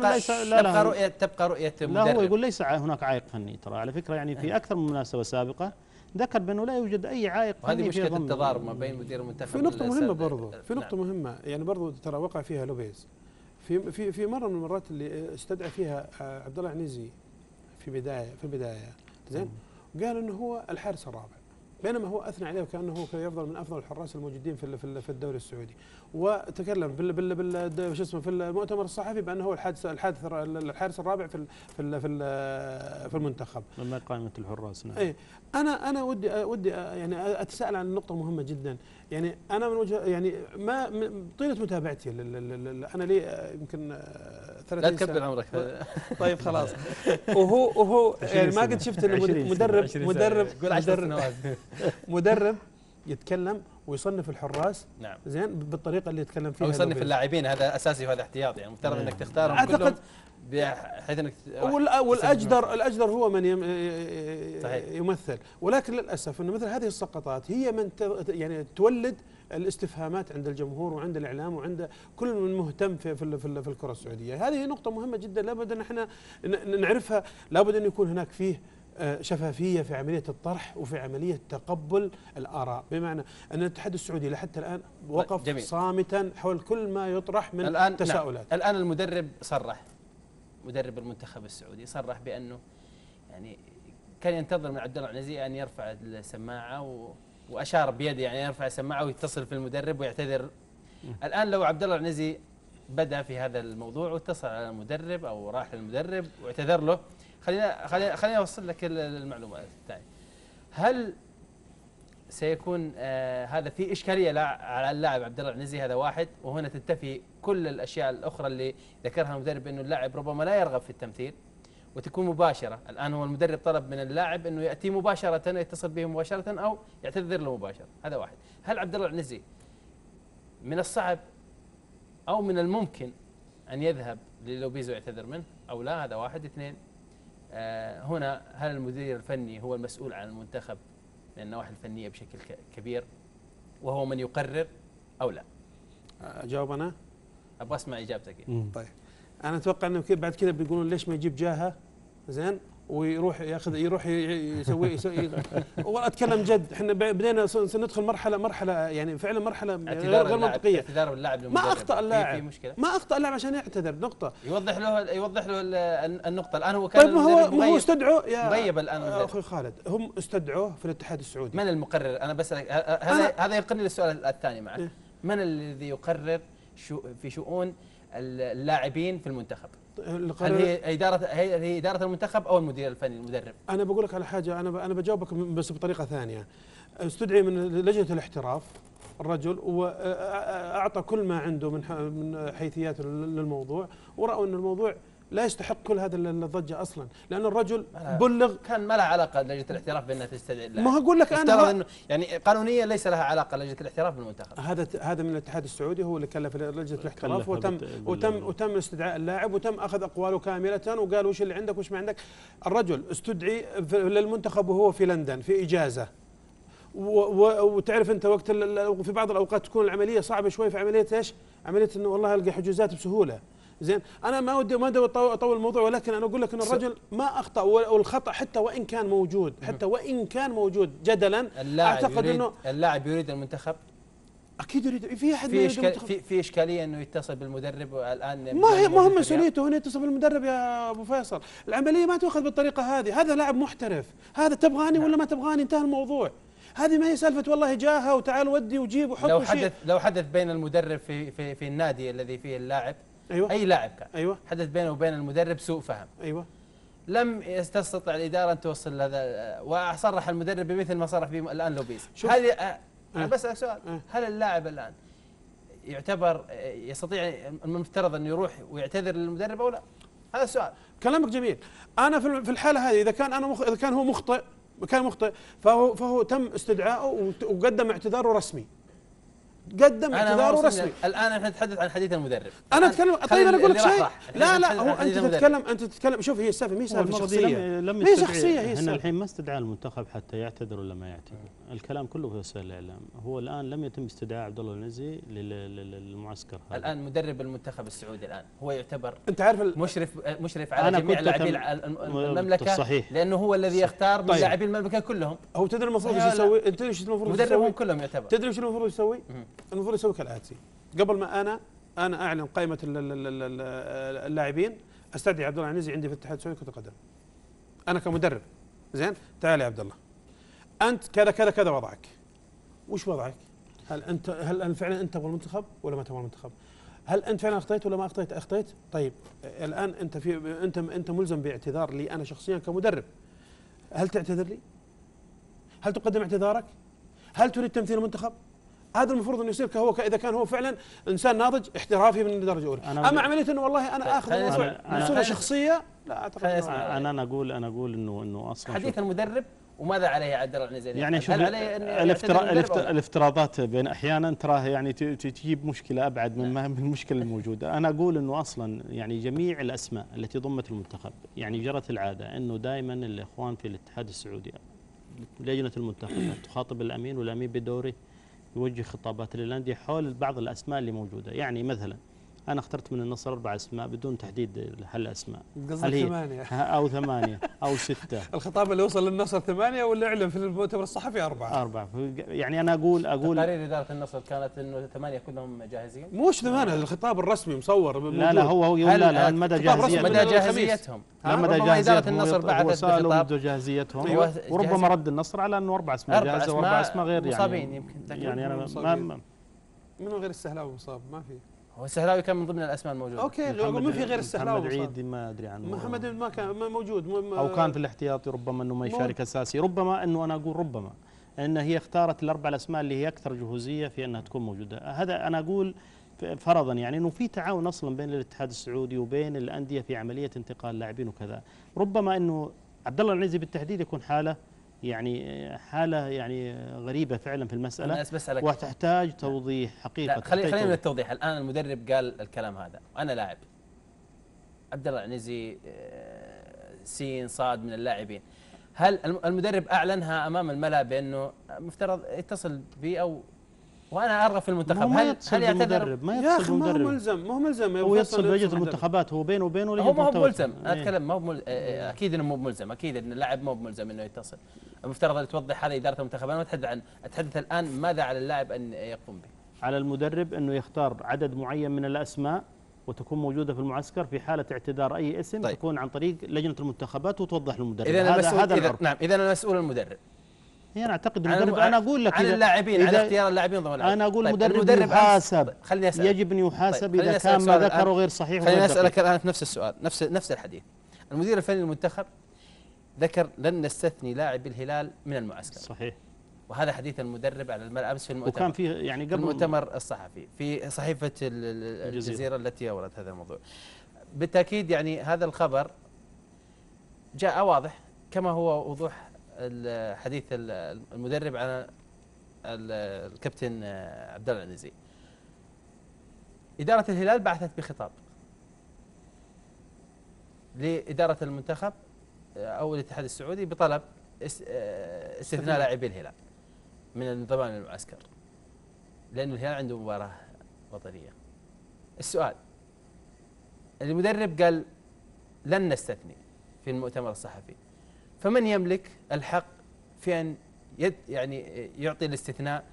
تبقى رؤية مدرب. لا، هو يقول ليس هناك عائق فني. ترى على فكرة يعني في أكثر من مناسبة سابقة ذكر بأنه لا يوجد أي عائق فني. وهذه مشكلة التضارب ما بين مدير المنتخب. في نقطة مهمة برضو، في نقطة مهمة يعني برضو ترى وقع فيها لوبيز في مرة من المرات اللي استدعى فيها عبد الله العنزي في البداية زين، قال انه هو الحارس الرابع، بينما هو اثنى عليه وكانه هو كان يفضل من افضل الحراس الموجودين في الدوري السعودي، وتكلم في المؤتمر الصحفي بانه هو الحارس الرابع في المنتخب من قائمة الحراس. نعم. اي انا ودي يعني اتساءل عن نقطة مهمة جدا. يعني انا من وجه يعني ما طيلة متابعتي انا لي يمكن 30 لا تكبر عمرك. طيب خلاص. وهو يعني ما قد شفت مدرب يتكلم ويصنف الحراس. نعم. زين بالطريقه اللي يتكلم فيها، او يصنف اللاعبين، هذا اساسي وهذا احتياطي، يعني مفترض انك تختارهم كلهم بحيث انك والاجدر هو من يمثل. ولكن للاسف انه مثل هذه السقطات هي من يعني تولد الاستفهامات عند الجمهور وعند الاعلام وعند كل من مهتم في الكره السعوديه. هذه نقطه مهمه جدا لابد ان احنا نعرفها. لابد ان يكون هناك فيه شفافية في عملية الطرح وفي عملية تقبل الآراء، بمعنى أن الاتحاد السعودي لحتى الآن وقف صامتا حول كل ما يطرح من تساؤلات. نعم. الآن المدرب صرح، مدرب المنتخب السعودي صرح بأنه يعني كان ينتظر من عبد الله العنزي أن يرفع السماعة وأشار بيده يعني يرفع السماعة ويتصل في المدرب ويعتذر. الآن لو عبد الله العنزي بدأ في هذا الموضوع واتصل على المدرب أو راح للمدرب واعتذر له، خلينا أوصل لك المعلومة الثانية. هل سيكون هذا في إشكالية على اللاعب عبد الله العنزي؟ هذا واحد، وهنا تنتفي كل الأشياء الأخرى اللي ذكرها المدرب أنه اللاعب ربما لا يرغب في التمثيل وتكون مباشرة. الآن هو المدرب طلب من اللاعب أنه يأتي مباشرة، يتصل به مباشرة أو يعتذر له مباشرة. هذا واحد. هل عبد الله العنزي من الصعب أو من الممكن أن يذهب للوبيز ويعتذر منه أو لا؟ هذا واحد. اثنين، هنا هل المدير الفني هو المسؤول عن المنتخب من النواحي الفنية بشكل كبير وهو من يقرر أو لا؟ أجاوب أنا؟ أبغى أسمع إجابتك. طيب أنا أتوقع أنه بعد كذا بيقولون ليش ما يجيب جاهة زين ويروح يسوي وأتكلم جد. احنا بدينا سندخل مرحلة يعني فعلا مرحلة غير منطقية. اعتذار اللاعب ما أخطأ اللاعب، في مشكلة. ما أخطأ اللاعب عشان يعتذر، نقطة. يوضح له النقطة. الآن هو كان طيب ما هو استدعوا يا مغيب الآن أخوي خالد، هم استدعوه في الاتحاد السعودي. من المقرر؟ أنا بسألك هذا ينقلني للسؤال الثاني معك. من الذي يقرر في شؤون اللاعبين في المنتخب؟ هل هي إدارة المنتخب أو المدير الفني المدرب؟ أنا بقول لك على حاجة، أنا بجاوبك بس بطريقة ثانية. استدعي من لجنة الاحتراف الرجل وأعطى كل ما عنده من حيثيات للموضوع، ورأوا أن الموضوع لا يستحق كل هذا الضجة أصلا، لأن الرجل بلغ. كان ما لها علاقة لجنة الاحتراف بأنها تستدعي اللاعب. ما أقول لك أنا إنه يعني قانونيا ليس لها علاقة لجنة الاحتراف بالمنتخب. هذا من الاتحاد السعودي، هو اللي كلف لجنة الاحتراف، وتم استدعاء اللاعب وتم أخذ أقواله كاملة، وقال وش اللي عندك وش ما عندك. الرجل استدعي للمنتخب وهو في لندن في إجازة، وتعرف انت وقت في بعض الاوقات تكون العمليه صعبه شوي، في عمليه ايش؟ عمليه انه والله القى حجوزات بسهوله. زين، انا ما ودي اطول الموضوع، ولكن انا اقول لك ان الرجل ما اخطا، والخطا حتى وان كان موجود جدلا، اعتقد انه اللاعب يريد المنتخب. اكيد يريد. في احد في اشكاليه انه يتصل بالمدرب والان ما هي مسؤوليته هنا يتصل بالمدرب يا ابو فيصل. العمليه ما تؤخذ بالطريقه هذه، هذا لاعب محترف، هذا تبغاني ولا ما تبغاني، انتهى الموضوع. هذه ما هي سالفه والله جاها وتعال ودي وجيب وحط. لو حدث بين المدرب في النادي الذي فيه اللاعب، أيوة، اي لاعب كان، أيوة، حدث بينه وبين المدرب سوء فهم، ايوه، لم تستطع الاداره ان توصل هذا، وصرح المدرب بمثل ما صرح به الان لوبيز. هل بس سؤال، هل اللاعب الان يعتبر يستطيع المفترض انه يروح ويعتذر للمدرب او لا؟ هذا السؤال. كلامك جميل. انا في الحاله هذه اذا كان هو مخطئ فهو تم استدعائه وقدم اعتذاره رسمي. الان احنا نتحدث عن حديث المدرب. انا اتكلم. طيب انا اقول لك شيء. لا هو انت تتكلم. شوف، هي السالفه ما هي سالفه شخصيه. ما هي شخصيه. هنا الحين ما استدعى المنتخب حتى يعتذر ولا ما يعتذر. الكلام كله في وسائل الاعلام. هو الان لم يتم استدعاء عبد الله العنزي للمعسكر هذا. الان مدرب المنتخب السعودي الان هو يعتبر انت عارف مشرف على جميع لاعبي المملكه، صحيح، لانه هو الذي يختار من لاعبي المملكه كلهم. هو تدري المفروض ايش يسوي؟ انت ايش المفروض يسوي؟ مدربهم كلهم يعتبر. تدري ايش المفروض يسوي؟ المفروض يسوي كالاتي: قبل ما انا اعلن قائمه اللاعبين، استدعي عبد الله العنزي عندي في الاتحاد السعودي كرة القدم. انا كمدرب، زين، تعال يا عبد الله، انت كذا كذا كذا وضعك. وش وضعك؟ هل فعلا انت تبغى المنتخب ولا ما تبغى المنتخب؟ هل انت فعلا اخطيت ولا ما اخطيت؟ اخطيت. طيب الان انت ملزم باعتذار لي انا شخصيا كمدرب. هل تعتذر لي؟ هل تقدم اعتذارك؟ هل تريد تمثيل المنتخب؟ هذا المفروض انه يصير اذا كان هو فعلا انسان ناضج احترافي من الدرجه الاولى. اما عمليه انه والله انا اخذ الموضوع بصوره شخصيه، لا اعتقد. انا اقول انه اصلا حديث المدرب وماذا عليه عبد الله العنزي؟ يعني شوف، الافتراضات بين احيانا تراها يعني تجيب مشكله ابعد من المشكله الموجوده. انا اقول انه اصلا يعني جميع الاسماء التي ضمت المنتخب، يعني جرت العاده انه دائما الاخوان في الاتحاد السعودي لجنه المنتخب تخاطب الامين، والامين بدوره يوجه خطابات للانديه حول بعض الاسماء اللي موجوده. يعني مثلا انا اخترت من النصر 4 اسماء بدون تحديد هالاسماء، قصدك 8 او 8 او 6. الخطاب اللي وصل للنصر 8 واللي اعلن في المؤتمر الصحفي 4. يعني انا اقول تقارير اداره النصر كانت انه 8 كلهم جاهزين. مش 8، الخطاب الرسمي مصور موجود. لا هو يقول لا مدى جاهزيتهم. ربما اداره النصر بعثت بخطاب جاهزيتهم، وربما رد النصر على انه 4 اسماء جاهزه و4 اسماء غير مصابين. يمكن يعني انا من غير السهلاوي مصاب ما في. هو السهلاوي كان من ضمن الاسماء الموجوده. اوكي، ما في غير السهلاوي. محمد عيد ما ادري عنه. محمد ما كان موجود او كان في الاحتياطي، ربما انه ما يشارك اساسي. ربما انه انا اقول ربما ان هي اختارت ال4 الاسماء اللي هي اكثر جهوزيه في انها تكون موجوده. هذا انا اقول فرضا يعني انه في تعاون اصلا بين الاتحاد السعودي وبين الانديه في عمليه انتقال لاعبين وكذا. ربما انه عبد الله العنزي بالتحديد يكون حاله يعني غريبة فعلا في المسألة، وتحتاج توضيح حقيقة. خلينا من التوضيح. الآن المدرب قال الكلام هذا، أنا لاعب عبد الله العنزي سين صاد من اللاعبين. هل المدرب أعلنها أمام الملأ بأنه مفترض يتصل بي أو وانا ارغب في المنتخب؟ هل يعتذر؟ يا اخي ما هو ملزم هو يتصل بلجنه المنتخبات، هو بينه وبينه هو ما هو ملزم. انا اتكلم ما هو اكيد انه مو ملزم، اكيد ان اللاعب مو ملزم انه يتصل. المفترض ان توضح هذا اداره المنتخب. انا اتحدث الان ماذا على اللاعب ان يقوم به؟ على المدرب انه يختار عدد معين من الاسماء وتكون موجوده في المعسكر في حاله اعتذار اي اسم. طيب. تكون عن طريق لجنه المنتخبات وتوضح للمدرب. هذا نعم. اذا المسؤول المدرب هي انا اعتقد المدرب، انا اقول لك عن اللاعبين، على اختيار اللاعبين ضمن اللاعبين. انا اقول المدرب يحاسب، يجب ان يحاسب اذا كان ما ذكره غير صحيح. خليني اسالك الان في نفس السؤال، نفس الحديث. المدير الفني للمنتخب ذكر لن نستثني لاعب الهلال من المعسكر. صحيح. وهذا حديث المدرب على امس في المؤتمر، وكان فيه يعني قبل المؤتمر الصحفي في صحيفه الجزيره التي اوردت هذا الموضوع. بالتاكيد يعني هذا الخبر جاء واضح كما هو وضوح حديث المدرب على الكابتن عبد الله العنزي. إدارة الهلال بعثت بخطاب لإدارة المنتخب أو الاتحاد السعودي بطلب استثناء لاعبي الهلال من الانضمام للمعسكر، لأن الهلال عنده مباراة وطنية. السؤال، المدرب قال لن نستثني في المؤتمر الصحفي، فمن يملك الحق في أن يعني يعطي الاستثناء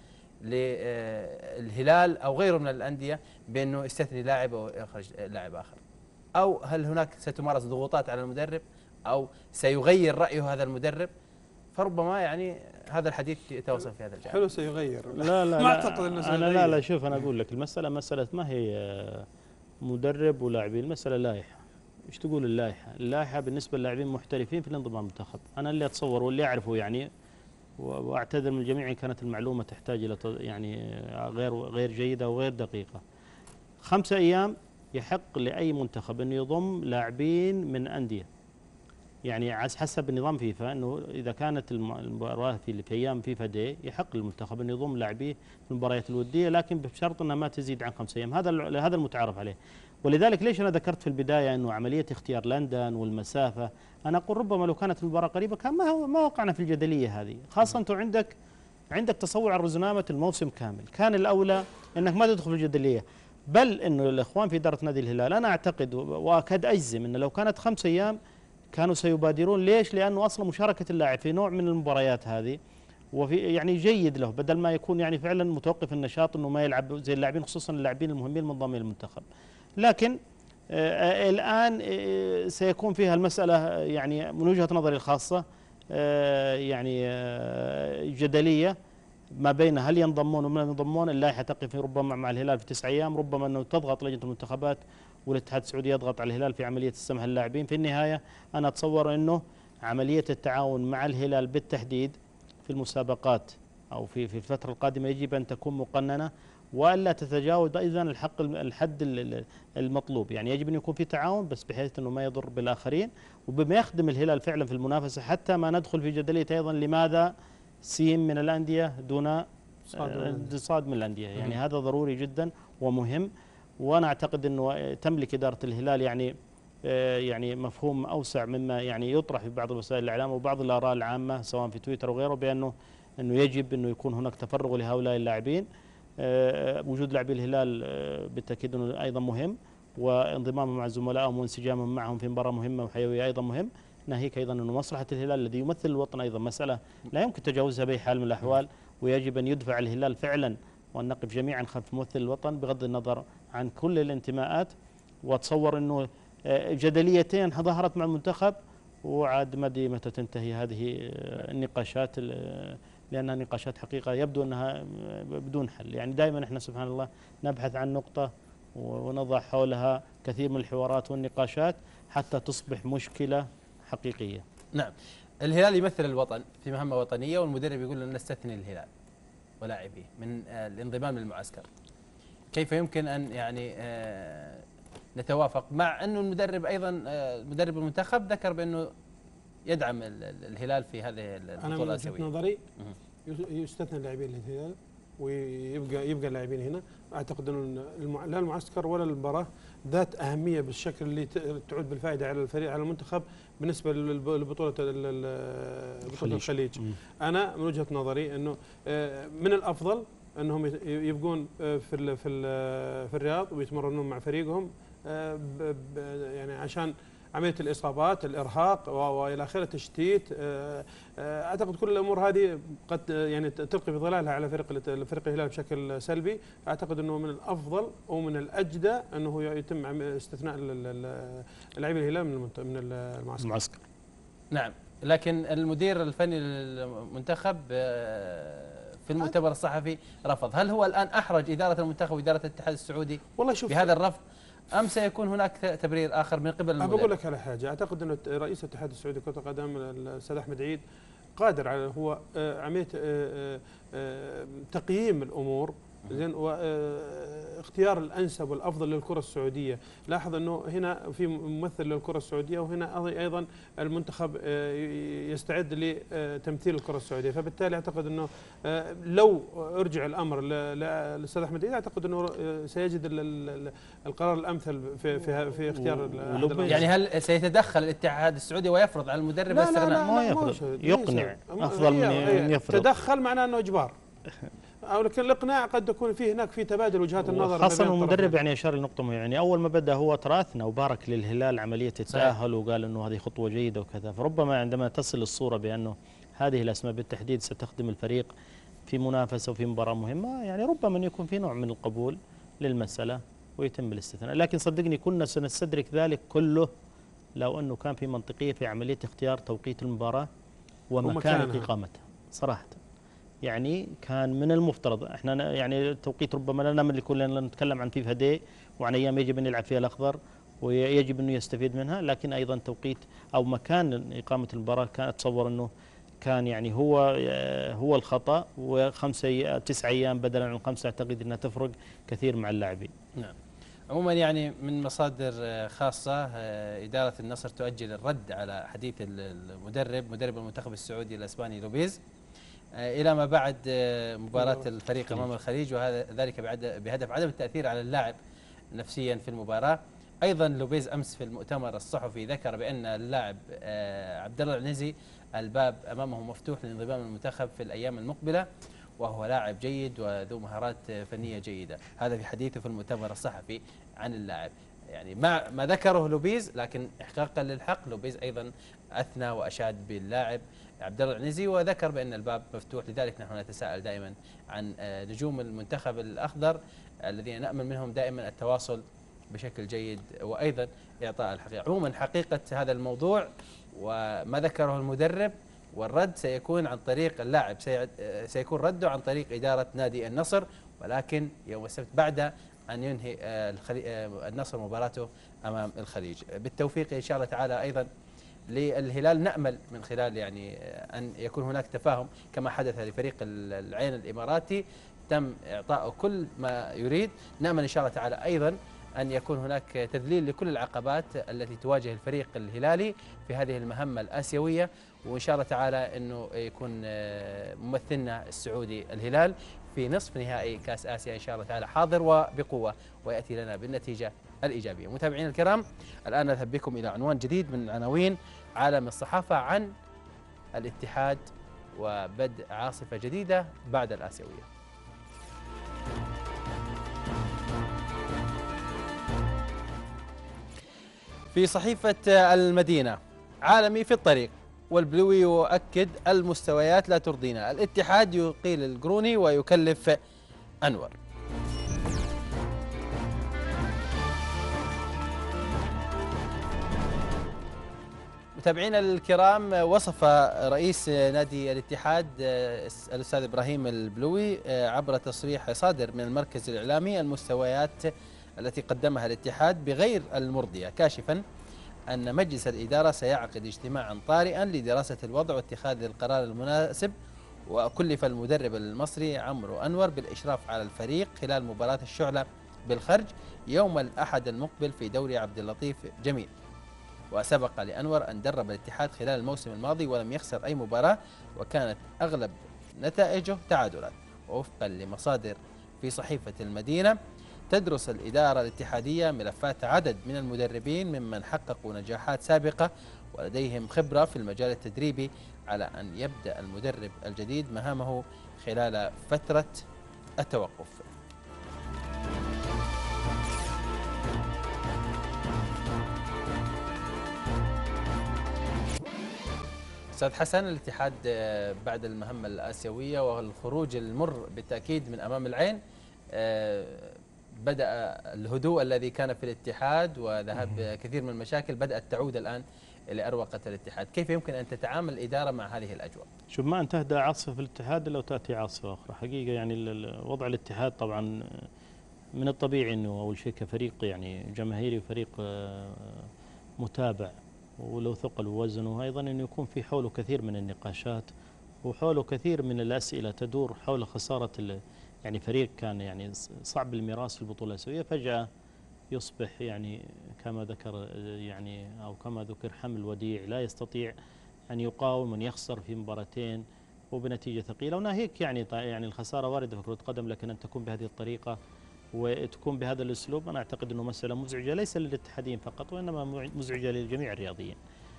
للهلال أو غيره من الأندية بأنه يستثني لاعب ويخرج لاعب آخر؟ أو هل هناك ستمارس ضغوطات على المدرب أو سيغير رأيه هذا المدرب؟ فربما يعني هذا الحديث يتوصل في هذا الجانب. حلو سيغير. لا ما أعتقد أنه سيغير. لا شوف، أنا أقول لك المسألة مسألة ما هي مدرب ولاعبين، المسألة لائحة. ايش تقول اللائحة؟ اللائحة بالنسبة للاعبين محترفين في الانضمام المنتخب، أنا اللي أتصور واللي أعرفه يعني، واعتذر من الجميع ان كانت المعلومه تحتاج الى يعني غير جيده وغير دقيقه. 5 أيام يحق لاي منتخب انه يضم لاعبين من انديه، يعني حسب نظام فيفا انه اذا كانت المباراه في ايام فيفا دي يحق للمنتخب انه يضم لاعبيه في المباريات الوديه، لكن بشرط انها ما تزيد عن 5 أيام. هذا المتعارف عليه. ولذلك ليش انا ذكرت في البدايه انه عمليه اختيار لندن والمسافه، انا اقول ربما لو كانت المباراه قريبه كان ما وقعنا في الجدليه هذه، خاصه انتم عندك تصور عن رزنامه الموسم كامل، كان الاولى انك ما تدخل في الجدليه. بل انه الاخوان في اداره نادي الهلال انا اعتقد واكاد اجزم انه لو كانت 5 أيام كانوا سيبادرون. ليش؟ لانه اصلا مشاركه اللاعب في نوع من المباريات هذه وفي يعني جيد له، بدل ما يكون يعني فعلا متوقف النشاط انه ما يلعب زي اللاعبين، خصوصا اللاعبين المهمين المنضمين للمنتخب. لكن الآن سيكون فيها المسألة يعني من وجهة نظري الخاصة يعني جدلية ما بين هل ينضمون ومن ينضمون. اللائحة تقف ربما مع الهلال في 9 أيام، ربما أنه تضغط لجنة المنتخبات والاتحاد السعودي يضغط على الهلال في عملية السمح للاعبين. في النهاية أنا أتصور أنه عملية التعاون مع الهلال بالتحديد في المسابقات أو في الفترة القادمة يجب أن تكون مقننة والا تتجاوز ايضا الحد المطلوب. يعني يجب ان يكون في تعاون بس بحيث انه ما يضر بالاخرين وبما يخدم الهلال فعلا في المنافسه، حتى ما ندخل في جدليه ايضا لماذا سين من الانديه دون صاد من الانديه. يعني هذا ضروري جدا ومهم. وانا اعتقد انه تملك اداره الهلال يعني مفهوم اوسع مما يعني يطرح في بعض وسائل الاعلام وبعض الاراء العامه سواء في تويتر وغيره، بانه يجب انه يكون هناك تفرغ لهؤلاء اللاعبين. وجود لاعبي الهلال بالتاكيد انه ايضا مهم، وانضمامهم مع زملائهم وانسجامهم معهم في مباراه مهمه وحيويه ايضا مهم. ناهيك ايضا انه مصلحه الهلال الذي يمثل الوطن ايضا مساله لا يمكن تجاوزها باي حال من الاحوال، ويجب ان يدفع الهلال فعلا وان نقف جميعا خلف ممثل الوطن بغض النظر عن كل الانتماءات. واتصور انه جدليتين ظهرت مع المنتخب وعاد ما ادري متى تنتهي هذه النقاشات، لأنها نقاشات حقيقة يبدو أنها بدون حل. يعني دائما احنا سبحان الله نبحث عن نقطة ونضع حولها كثير من الحوارات والنقاشات حتى تصبح مشكلة حقيقية. نعم، الهلال يمثل الوطن في مهمة وطنية، والمدرب يقول لن نستثني الهلال ولاعبيه من الانضمام للمعسكر. كيف يمكن أن يعني نتوافق مع أنه المدرب أيضا مدرب المنتخب ذكر بأنه يدعم الهلال في هذه البطولة الآسيوية؟ أنا من وجهة نظري يستثنى لاعبين الهلال ويبقى اللاعبين هنا. أعتقد أنه لا المعسكر ولا المباراة ذات أهمية بالشكل اللي تعود بالفائدة على الفريق على المنتخب بالنسبة لبطولة الخليج. أنا من وجهة نظري أنه من الأفضل أنهم يبقون في الرياض ويتمرنون مع فريقهم يعني عشان عملية الإصابات، الإرهاق وإلى آخره، التشتيت. أعتقد كل الأمور هذه قد يعني تلقي بظلالها على فريق الهلال بشكل سلبي. أعتقد أنه من الأفضل ومن الأجدى أنه يتم استثناء لاعبي الهلال من المعسكر. نعم، لكن المدير الفني للمنتخب في المؤتمر الصحفي رفض. هل هو الآن أحرج إدارة المنتخب وإدارة الاتحاد السعودي والله شوف بهذا الرفض، أم سيكون هناك تبرير آخر من قبل المدرب؟ بقول لك على حاجة، أعتقد أن رئيس الاتحاد السعودي لكرة القدم الأستاذ أحمد عيد قادر على هو عملية تقييم الأمور زين، واختيار الانسب والافضل للكره السعوديه. لاحظ انه هنا في ممثل للكره السعوديه، وهنا ايضا المنتخب يستعد لتمثيل الكره السعوديه، فبالتالي اعتقد انه لو ارجع الامر للاستاذ احمد عيد اعتقد انه سيجد القرار الامثل في اختيار يعني هل سيتدخل الاتحاد السعودي ويفرض على المدرب الاستغناء؟ ما يفرض، يقنع افضل من يفرض. تدخل معناه انه اجبار، أو لكن الإقناع قد تكون فيه هناك في تبادل وجهات النظر. خاصة المدرب يعني أشار لنقطة، يعني أول ما بدأ هو تراثنا وبارك للهلال عملية التأهل وقال أنه هذه خطوة جيدة وكذا، فربما عندما تصل الصورة بأنه هذه الأسماء بالتحديد ستخدم الفريق في منافسة وفي مباراة مهمة، يعني ربما يكون في نوع من القبول للمسألة ويتم الاستثناء. لكن صدقني كنا سنستدرك ذلك كله لو أنه كان في منطقية في عملية اختيار توقيت المباراة ومكان إقامتها صراحة. يعني كان من المفترض احنا يعني التوقيت ربما لا نملك كلنا نتكلم عن فيفا دي وعن ايام يجب ان يلعب فيها الاخضر ويجب انه يستفيد منها، لكن ايضا توقيت او مكان اقامه المباراه كان اتصور انه كان يعني هو الخطا، وخمسه 9 ايام بدلا عن 5 اعتقد انها تفرق كثير مع اللاعبين. نعم. عموما يعني من مصادر خاصه اداره النصر تؤجل الرد على حديث مدرب المنتخب السعودي الاسباني لوبيز إلى ما بعد مباراة الفريق أمام الخليج، وهذا ذلك بهدف عدم التأثير على اللاعب نفسيا في المباراة. أيضا لوبيز أمس في المؤتمر الصحفي ذكر بأن اللاعب عبد الله العنزي الباب أمامه مفتوح لانضمام المنتخب في الأيام المقبلة، وهو لاعب جيد وذو مهارات فنية جيدة. هذا في حديثه في المؤتمر الصحفي عن اللاعب، يعني ما ذكره لوبيز، لكن إحقاقا للحق لوبيز أيضا أثنى وأشاد باللاعب عبد الله العنزي وذكر بأن الباب مفتوح. لذلك نحن نتساءل دائما عن نجوم المنتخب الأخضر الذين نأمل منهم دائما التواصل بشكل جيد وأيضا إعطاء الحقيقة. عموما حقيقة هذا الموضوع وما ذكره المدرب والرد سيكون عن طريق اللاعب، سيكون رده عن طريق إدارة نادي النصر، ولكن يوم السبت بعد أن ينهي النصر مباراته أمام الخليج. بالتوفيق إن شاء الله تعالى. أيضا للهلال نأمل من خلال يعني أن يكون هناك تفاهم كما حدث لفريق العين الإماراتي، تم إعطائه كل ما يريد. نأمل إن شاء الله تعالى أيضا أن يكون هناك تذليل لكل العقبات التي تواجه الفريق الهلالي في هذه المهمة الآسيوية، وإن شاء الله تعالى أنه يكون ممثلنا السعودي الهلال في نصف نهائي كأس آسيا إن شاء الله تعالى حاضر وبقوة ويأتي لنا بالنتيجة الإيجابية. متابعينا الكرام، الآن نذهب بكم إلى عنوان جديد من عناوين عالم الصحافة عن الاتحاد وبدء عاصفة جديدة بعد الآسيوية. في صحيفة المدينة: عالمي في الطريق، والبلوي يؤكد المستويات لا ترضينا، الاتحاد يقيل القروني ويكلف أنور. متابعينا الكرام، وصف رئيس نادي الاتحاد الأستاذ إبراهيم البلوي عبر تصريح صادر من المركز الإعلامي المستويات التي قدمها الاتحاد بغير المرضية، كاشفا أن مجلس الإدارة سيعقد اجتماعا طارئا لدراسة الوضع واتخاذ القرار المناسب، وكلف المدرب المصري عمرو أنور بالإشراف على الفريق خلال مباراة الشعلة بالخرج يوم الأحد المقبل في دوري عبد اللطيف جميل. وسبق لأنور أن درب الاتحاد خلال الموسم الماضي ولم يخسر أي مباراة، وكانت أغلب نتائجه تعادلات. ووفقا لمصادر في صحيفة المدينة، تدرس الإدارة الاتحادية ملفات عدد من المدربين ممن حققوا نجاحات سابقة ولديهم خبرة في المجال التدريبي، على أن يبدأ المدرب الجديد مهامه خلال فترة التوقف. أستاذ حسن، الاتحاد بعد المهمة الآسيوية والخروج المر بالتأكيد من أمام العين، بدأ الهدوء الذي كان في الاتحاد وذهاب كثير من المشاكل بدأت تعود الآن اللي أروقت الاتحاد، كيف يمكن أن تتعامل الإدارة مع هذه الأجواء؟ شوف، ما أن تهدأ عاصفة في الاتحاد إلا وتأتي عاصفة أخرى حقيقة. يعني وضع الاتحاد طبعا من الطبيعي أنه أول شيء كفريق يعني جماهيري وفريق متابع ولو ثقل ووزنه، أيضا أنه يكون في حوله كثير من النقاشات وحوله كثير من الأسئلة تدور حول خسارة يعني فريق كان يعني صعب الميراث في البطولة الآسيوية، فجأة يصبح يعني كما ذكر يعني أو كما ذكر حمل وديع، لا يستطيع أن يقاوم، أن يخسر في مباراتين وبنتيجة ثقيلة. وناهيك يعني الخسارة واردة في كرة القدم، لكن أن تكون بهذه الطريقة وتكون بهذا الأسلوب أنا أعتقد أنه مسألة مزعجة ليس للاتحادين فقط وإنما مزعجة للجميع الرياضيين.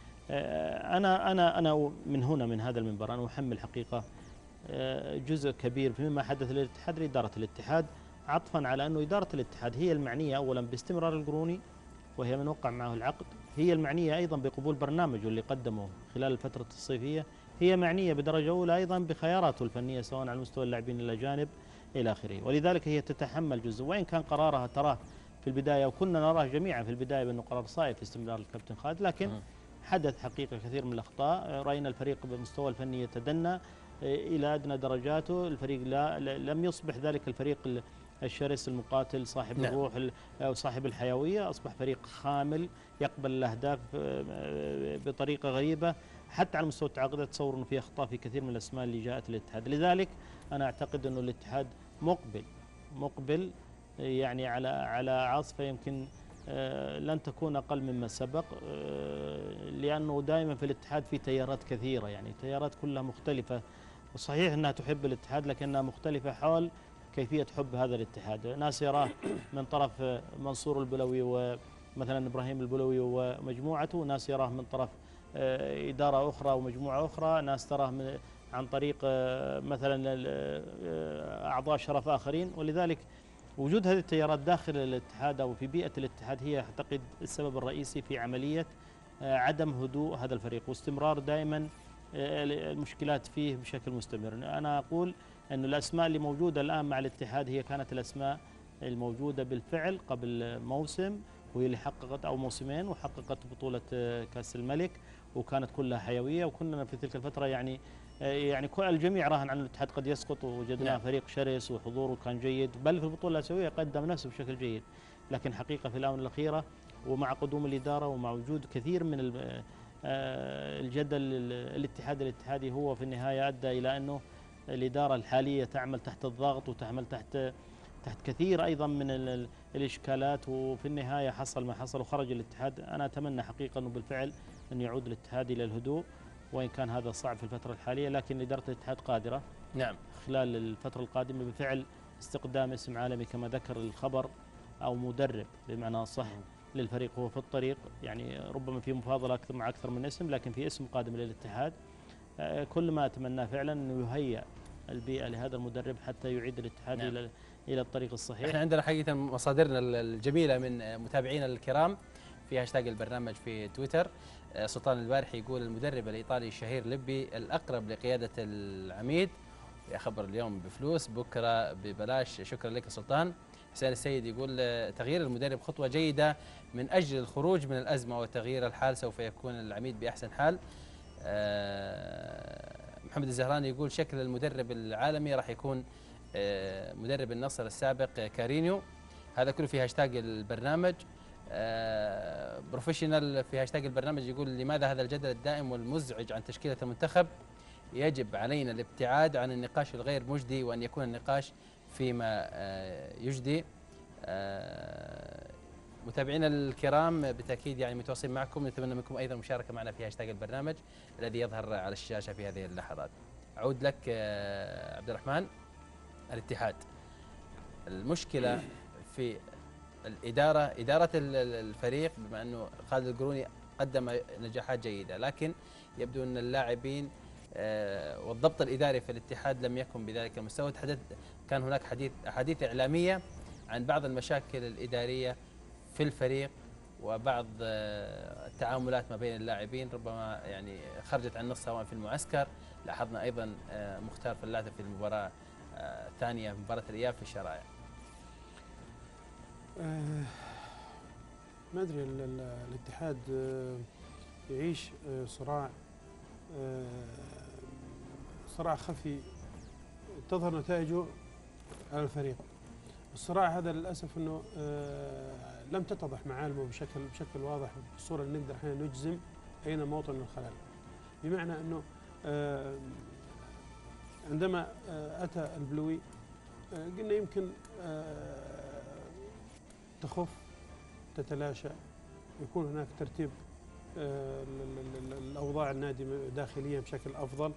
أنا من هذا المنبر أنا أحمل حقيقة جزء كبير مما حدث للاتحاد لإدارة الاتحاد، عطفا على أنه إدارة الاتحاد هي المعنية أولا باستمرار القروني وهي من وقع معه العقد، هي المعنية أيضا بقبول برنامجه اللي قدمه خلال الفترة الصيفية، هي معنية بدرجة أولى أيضا بخياراته الفنية سواء على مستوى اللاعبين الأجانب إلى آخره، ولذلك هي تتحمل جزء، وإن كان قرارها تراه في البداية وكنا نراه جميعا في البداية بأنه قرار صائب في استمرار الكابتن خالد، لكن حدث حقيقة كثير من الأخطاء، رأينا الفريق بمستوى الفني يتدنى إلى أدنى درجاته، الفريق لم يصبح ذلك الفريق الشرس المقاتل صاحب الروح أو صاحب الحيوية، أصبح فريق خامل يقبل الأهداف بطريقة غريبة، حتى على مستوى التعاقدات تصور أنه في أخطاء في كثير من الأسماء اللي جاءت للاتحاد، لذلك أنا أعتقد أنه الاتحاد مقبل يعني على عاصفة يمكن لن تكون أقل مما سبق، لأنه دائما في الاتحاد في تيارات كثيرة، يعني تيارات كلها مختلفة، وصحيح أنها تحب الاتحاد لكنها مختلفة حول كيفية حب هذا الاتحاد، ناس يراه من طرف منصور البلوي ومثلا إبراهيم البلوي ومجموعته، وناس يراه من طرف إدارة أخرى ومجموعة أخرى، ناس تراه عن طريق مثلا أعضاء شرف آخرين، ولذلك وجود هذه التيارات داخل الاتحاد أو في بيئة الاتحاد هي أعتقد السبب الرئيسي في عملية عدم هدوء هذا الفريق واستمرار دائما المشكلات فيه بشكل مستمر. أنا أقول أن الأسماء اللي موجودة الآن مع الاتحاد هي كانت الأسماء الموجودة بالفعل قبل موسم، وهي اللي حققت أو موسمين وحققت بطولة كأس الملك وكانت كلها حيوية، وكنا في تلك الفترة يعني الجميع راهن عن الاتحاد قد يسقط، ووجدناه فريق شرس وحضوره كان جيد، بل في البطولة الآسيوية قدم نفسه بشكل جيد، لكن حقيقة في الآونة الأخيرة ومع قدوم الإدارة ومع وجود كثير من الجدل الاتحادي هو في النهاية أدى إلى أنه الإدارة الحالية تعمل تحت الضغط وتعمل تحت كثير أيضا من الإشكالات، وفي النهاية حصل ما حصل وخرج الاتحاد. أنا أتمنى حقيقة أنه بالفعل أن يعود الاتحاد إلى الهدوء، وإن كان هذا صعب في الفترة الحالية، لكن إدارة الاتحاد قادرة خلال الفترة القادمة بفعل استقدام اسم عالمي كما ذكر الخبر أو مدرب بمعنى صح للفريق، هو في الطريق، يعني ربما في مفاضلة مع أكثر من اسم، لكن في اسم قادم للاتحاد. كل ما أتمناه فعلا أنه يهيئ البيئة لهذا المدرب حتى يعيد الاتحاد إلى الطريق الصحيح. احنا عندنا حقيقة مصادرنا الجميلة من متابعينا الكرام في هاشتاج البرنامج في تويتر. سلطان البارحي يقول المدرب الإيطالي الشهير لبي الأقرب لقيادة العميد، يا خبر اليوم بفلوس بكرة ببلاش. شكرا لك سلطان. حسين السيد يقول تغيير المدرب خطوة جيدة من أجل الخروج من الأزمة وتغيير الحال، سوف يكون العميد بأحسن حال. محمد الزهراني يقول شكل المدرب العالمي راح يكون مدرب النصر السابق كارينيو. هذا كله في هاشتاج البرنامج. بروفيشنال في هاشتاج البرنامج يقول لماذا هذا الجدل الدائم والمزعج عن تشكيلة المنتخب؟ يجب علينا الابتعاد عن النقاش الغير مجدي وأن يكون النقاش فيما يجدي. متابعينا الكرام بالتأكيد يعني متواصلين معكم، نتمنى منكم أيضا المشاركة معنا في هاشتاج البرنامج الذي يظهر على الشاشة في هذه اللحظات. أعود لك عبد الرحمن. الاتحاد المشكلة في إدارة الفريق، بما أنه خالد القروني قدم نجاحات جيدة، لكن يبدو أن اللاعبين والضبط الإداري في الاتحاد لم يكن بذلك المستوى. كان هناك أحاديث إعلامية عن بعض المشاكل الإدارية في الفريق وبعض التعاملات ما بين اللاعبين ربما يعني خرجت عن النص سواء في المعسكر. لاحظنا أيضا مختار فلاتة في المباراة الثانية مباراة الإياب في الشرائع. ما أدري الاتحاد يعيش صراع صراع خفي تظهر نتائجه على الفريق. الصراع هذا للاسف انه لم تتضح معالمه بشكل واضح بالصوره اللي نقدر احنا نجزم اين موطن الخلل. بمعنى انه عندما اتى البلوي قلنا يمكن تخف تتلاشى، يكون هناك ترتيب الاوضاع النادي داخليا بشكل افضل.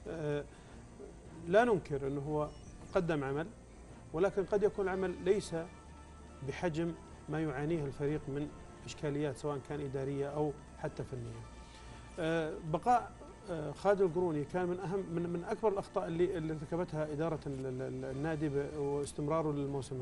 لا ننكر انه هو قدم عمل، ولكن قد يكون العمل ليس بحجم ما يعانيه الفريق من اشكاليات سواء كان اداريه او حتى فنيه. بقاء خالد القروني كان من اهم من اكبر الاخطاء اللي ارتكبتها اداره النادي واستمراره للموسم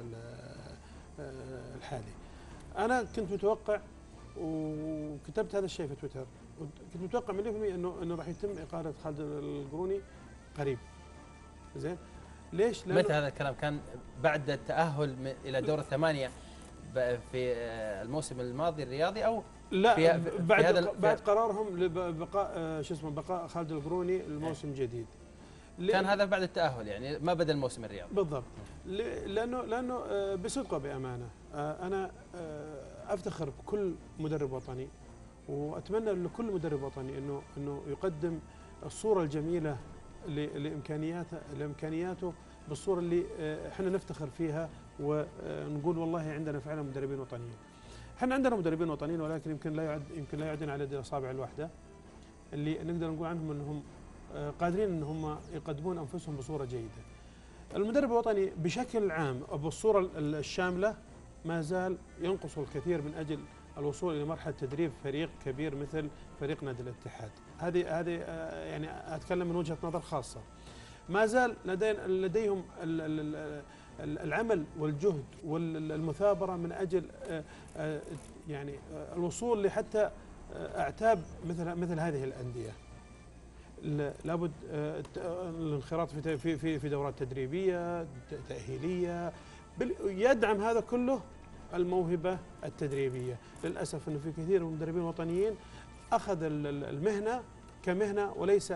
الحالي. انا كنت متوقع وكتبت هذا الشيء في تويتر، كنت متوقع 100% انه راح يتم اقاله خالد القروني قريب. زين؟ ليش؟ متى هذا الكلام كان؟ بعد التاهل الى دور الثمانيه في الموسم الماضي الرياضي، او لا في بعد قرارهم لبقاء بقاء خالد القروني الموسم الجديد. كان هذا بعد التاهل، يعني ما بدا الموسم الرياضي بالضبط. لانه بصدق وبامانه انا افتخر بكل مدرب وطني، واتمنى لكل مدرب وطني انه يقدم الصوره الجميله لامكانياته بالصوره اللي احنا نفتخر فيها ونقول والله عندنا فعلا مدربين وطنيين. احنا عندنا مدربين وطنيين، ولكن يمكن لا يعدون على يد الاصابع الواحده اللي نقدر نقول عنهم انهم قادرين ان هم يقدمون انفسهم بصوره جيده. المدرب الوطني بشكل عام بالصوره الشامله ما زال ينقص الكثير من اجل الوصول الى مرحله تدريب فريق كبير مثل فريق نادي الاتحاد. هذه يعني اتكلم من وجهه نظر خاصه. ما زال لديهم العمل والجهد والمثابره من اجل يعني الوصول لحتى اعتاب مثل هذه الانديه. لابد الانخراط في دورات تدريبيه تاهيليه، يدعم هذا كله الموهبه التدريبيه. للاسف انه في كثير من المدربين الوطنيين اخذ المهنه كمهنه وليس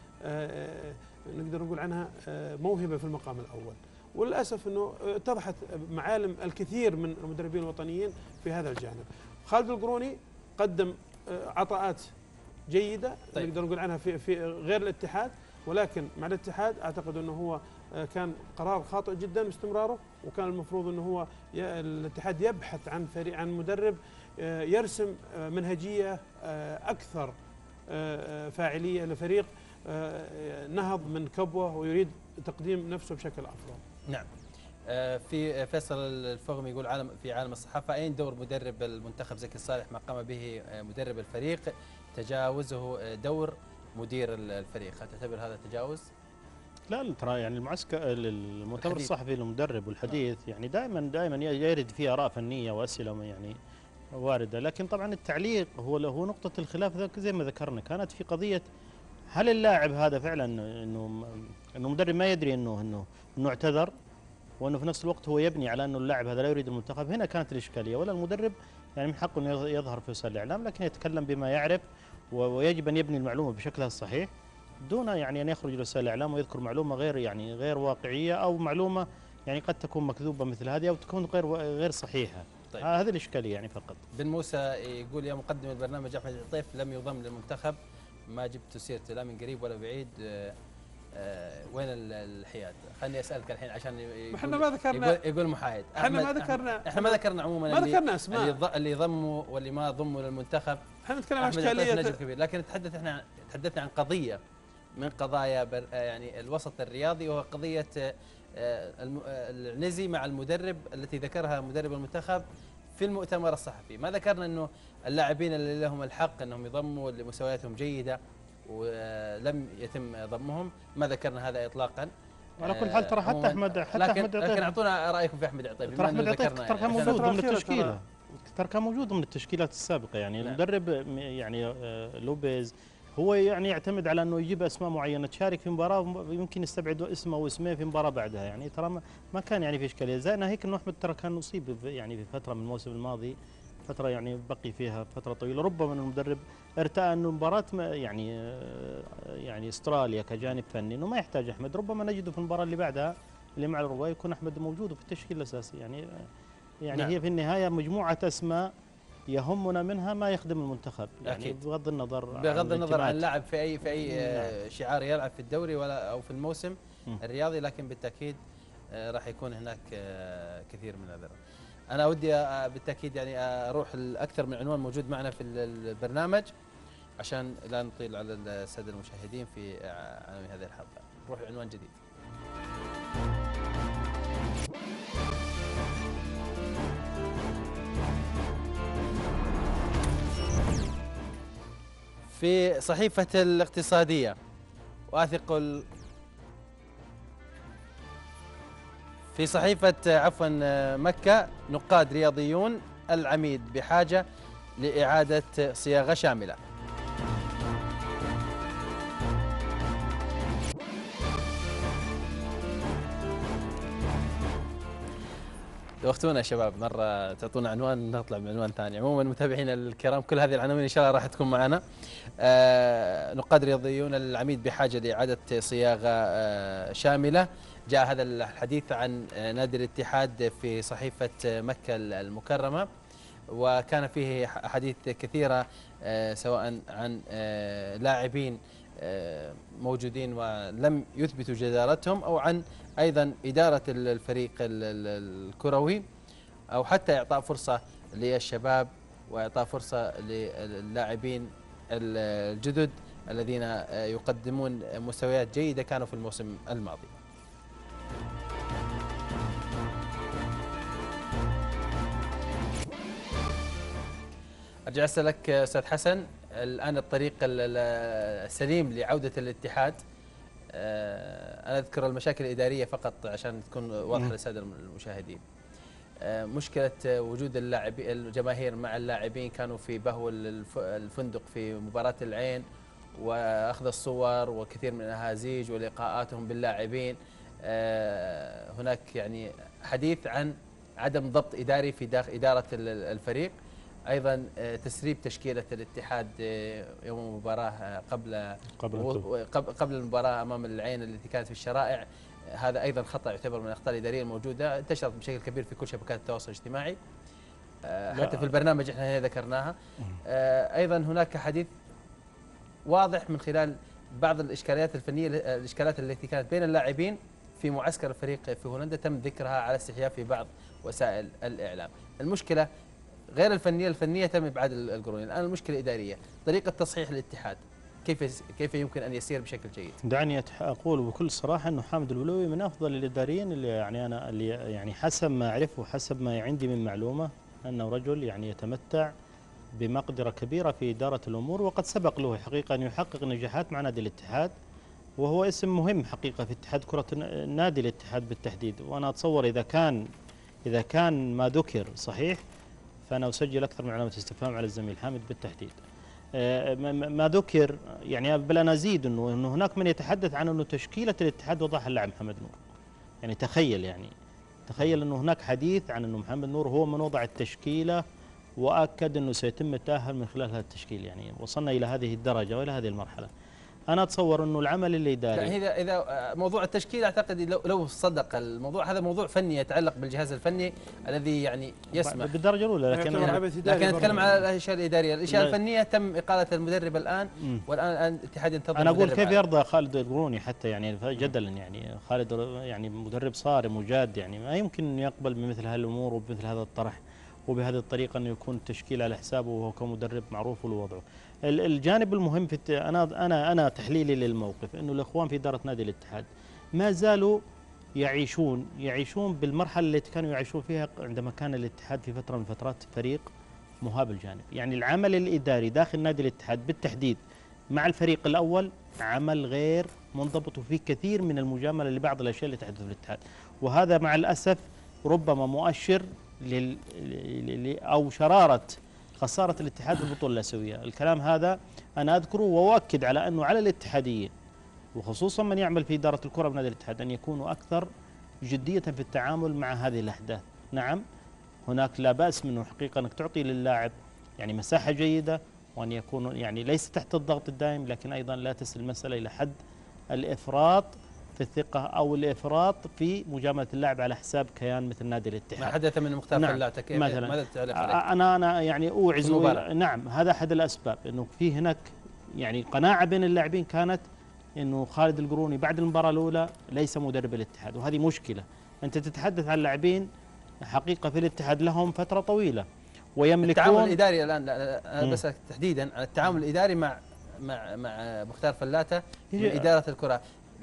نقدر نقول عنها موهبه في المقام الاول. وللاسف انه اتضحت معالم الكثير من المدربين الوطنيين في هذا الجانب. خالد القروني قدم عطاءات جيده نقدر نقول عنها في غير الاتحاد، ولكن مع الاتحاد اعتقد انه هو كان قرار خاطئ جدا باستمراره، وكان المفروض انه هو الاتحاد يبحث عن مدرب يرسم منهجيه اكثر فاعليه لفريق نهض من كبوه ويريد تقديم نفسه بشكل افضل. نعم. في فيصل الفغمي يقول في عالم الصحافه، اين دور مدرب المنتخب زكي الصالح ما قام به مدرب الفريق تجاوزه دور مدير الفريق؟ هل تعتبر هذا تجاوز؟ لا ترى يعني المؤتمر الصحفي للمدرب والحديث يعني دائما يرد فيه اراء فنيه واسئله يعني وارده، لكن طبعا التعليق هو نقطه الخلاف زي ما ذكرنا. كانت في قضيه هل اللاعب هذا فعلا انه المدرب ما يدري انه اعتذر، وانه في نفس الوقت هو يبني على انه اللاعب هذا لا يريد المنتخب. هنا كانت الاشكاليه. ولا المدرب يعني من حقه انه يظهر في وسائل الاعلام، لكن يتكلم بما يعرف، ويجب ان يبني المعلومه بشكلها الصحيح دون يعني ان يخرج لوسائل الاعلام ويذكر معلومه غير واقعيه، او معلومه يعني قد تكون مكذوبه مثل هذه، او تكون غير صحيحه. طيب. هذه الاشكاليه يعني فقط. بن موسى يقول يا مقدم البرنامج احمد العطيف لم يضم للمنتخب، ما جبت سيرته لا من قريب ولا بعيد، وين الحياد؟ خليني اسالك الحين عشان احنا ما ذكرنا، يقول محايد. احنا ما ذكرنا عموما ما ذكرنا اسماء اللي ضموا واللي ما ضموا للمنتخب. احنا نتكلم عن اشكاليه نجم كبير، لكن تحدثنا عن قضيه من قضايا يعني الوسط الرياضي، وهو قضيه العنزي مع المدرب التي ذكرها مدرب المنتخب في المؤتمر الصحفي. ما ذكرنا انه اللاعبين اللي لهم الحق انهم يضموا واللي مستوياتهم جيده ولم يتم ضمهم، ما ذكرنا هذا اطلاقا. على كل حال ترى حتى احمد لكن اعطونا رايكم في احمد عطيف. ترى احمد عطيف ترى كان موجود ضمن التشكيله، ترى كان موجود ضمن التشكيلات السابقه. يعني المدرب يعني لوبيز هو يعني يعتمد على انه يجيب اسماء معينه تشارك في مباراه، يمكن يستبعد اسم او اسمين في مباراه بعدها. يعني ترى ما كان يعني في اشكاليه. زي هيك انه احمد ترى كان اصيب يعني في فتره من الموسم الماضي فترة يعني بقي فيها فترة طويلة، ربما المدرب ارتأى أنه مباراة يعني استراليا كجانب فني أنه ما يحتاج أحمد، ربما نجده في المباراة اللي بعدها اللي مع الأوروغواي يكون أحمد موجود في التشكيل الأساسي. يعني نعم. هي في النهاية مجموعة أسماء يهمنا منها ما يخدم المنتخب، يعني أكيد. بغض النظر بغض النظر عن الانتماءات. اللاعب في اي نعم. شعار يلعب في الدوري ولا او في الموسم الرياضي، لكن بالتاكيد راح يكون هناك كثير من الأذر. انا ودي بالتاكيد يعني اروح الاكثر من عنوان موجود معنا في البرنامج عشان لا نطيل على الساده المشاهدين في عناوين هذه الحلقه. نروح لعنوان جديد. في صحيفة الاقتصادية واثق في صحيفة مكة، نقاد رياضيون العميد بحاجة لإعادة صياغة شاملة. وقتونا يا شباب، مرة تعطونا عنوان نطلع من عنوان ثاني. عموما متابعينا الكرام كل هذه العناوين إن شاء الله راح تكون معنا. نقاد رياضيون العميد بحاجة لإعادة صياغة شاملة. جاء هذا الحديث عن نادي الاتحاد في صحيفة مكة المكرمة، وكان فيه حديث كثيرة سواء عن لاعبين موجودين ولم يثبتوا جدارتهم، أو عن أيضا إدارة الفريق الكروي، أو حتى إعطاء فرصة للشباب وإعطاء فرصة للاعبين الجدد الذين يقدمون مستويات جيدة كانوا في الموسم الماضي. أرجع أسألك أستاذ حسن، الآن الطريق السليم لعودة الاتحاد، أنا أذكر المشاكل الإدارية فقط عشان تكون واضحة للسادة المشاهدين. مشكلة وجود الجماهير مع اللاعبين، كانوا في بهو الفندق في مباراة العين وأخذ الصور وكثير من الأهازيج ولقاءاتهم باللاعبين. هناك يعني حديث عن عدم ضبط إداري في داخل إدارة الفريق، أيضا تسريب تشكيلة الاتحاد يوم المباراة قبل المباراة أمام العين التي كانت في الشرائع. هذا أيضا خطأ يعتبر من الأخطاء الإدارية الموجودة، انتشرت بشكل كبير في كل شبكات التواصل الاجتماعي، حتى في البرنامج احنا ذكرناها. أيضا هناك حديث واضح من خلال بعض الإشكاليات الفنية، الإشكالات التي كانت بين اللاعبين في معسكر الفريق في هولندا، تم ذكرها على استحياء في بعض وسائل الإعلام. المشكلة غير الفنية تم إبعاد القروني، الآن المشكلة إدارية. طريقة تصحيح الاتحاد كيف يمكن أن يسير بشكل جيد؟ دعني أقول بكل صراحة أنه حامد الولوي من أفضل الإداريين اللي حسب ما أعرفه وحسب ما عندي من معلومة، أنه رجل يعني يتمتع بمقدرة كبيرة في إدارة الأمور، وقد سبق له حقيقة أن يحقق نجاحات مع نادي الاتحاد، وهو اسم مهم حقيقة في اتحاد كرة نادي الاتحاد بالتحديد. وأنا أتصور إذا كان ما ذكر صحيح، فأنا أسجل أكثر من علامة استفهام على الزميل حامد بالتحديد. ما ذكر يعني، بل أنا أزيد أنه هناك من يتحدث عن أنه تشكيلة الاتحاد وضعها اللاعب محمد نور. يعني تخيل أنه هناك حديث عن أنه محمد نور هو من وضع التشكيلة، وأكد أنه سيتم التأهل من خلال هذا التشكيل. يعني وصلنا إلى هذه الدرجة وإلى هذه المرحلة. أنا أتصور أنه العمل الإداري، إذا موضوع التشكيل أعتقد لو صدق الموضوع، هذا موضوع فني يتعلق بالجهاز الفني الذي يعني يسمح بالدرجة الأولى، لكن نتكلم على الأشياء الإدارية. الأشياء الفنية تم إقالة المدرب الآن، والآن الاتحاد ينتظر. أنا أقول كيف يرضى خالد القروني حتى يعني جدلا، يعني خالد يعني مدرب صارم وجاد، يعني ما يمكن أن يقبل بمثل هالأمور وبمثل هذا الطرح وبهذه الطريقة أنه يكون التشكيل على حسابه وهو كمدرب معروف له وضعه. الجانب المهم في أنا تحليلي للموقف أنه الإخوان في إدارة نادي الاتحاد ما زالوا يعيشون بالمرحلة التي كانوا يعيشون فيها عندما كان الاتحاد في فترة من فترات فريق مهاب الجانب. يعني العمل الإداري داخل نادي الاتحاد بالتحديد مع الفريق الأول عمل غير منضبط، وفيه كثير من المجاملة لبعض الأشياء اللي تحدث في الاتحاد، وهذا مع الأسف ربما مؤشر أو شرارة خسارة الاتحاد البطولة الآسيوية. الكلام هذا أنا أذكره وأؤكد على أنه على الاتحاديين، وخصوصا من يعمل في إدارة الكرة بنادي الاتحاد، أن يكونوا أكثر جدية في التعامل مع هذه الأحداث. نعم، هناك لا بأس منه حقيقة أنك تعطي للاعب يعني مساحة جيدة، وأن يكون يعني ليس تحت الضغط الدائم، لكن أيضا لا تصل المسألة إلى حد الإفراط في الثقة أو الإفراط في مجاملة اللاعب على حساب كيان مثل نادي الاتحاد. ما حدث من مختار نعم فلاتة كيف مثلا ماذا تعلق عليك؟ أنا يعني أوعز نعم هذا أحد الأسباب، أنه في هناك يعني قناعة بين اللاعبين كانت أنه خالد القروني بعد المباراة الأولى ليس مدرب الاتحاد، وهذه مشكلة. أنت تتحدث عن لاعبين حقيقة في الاتحاد لهم فترة طويلة ويملكون التعامل الإداري الآن، أنا بسألك تحديدا عن التعامل الإداري مع مختار فلاتة من إدارة الكرة.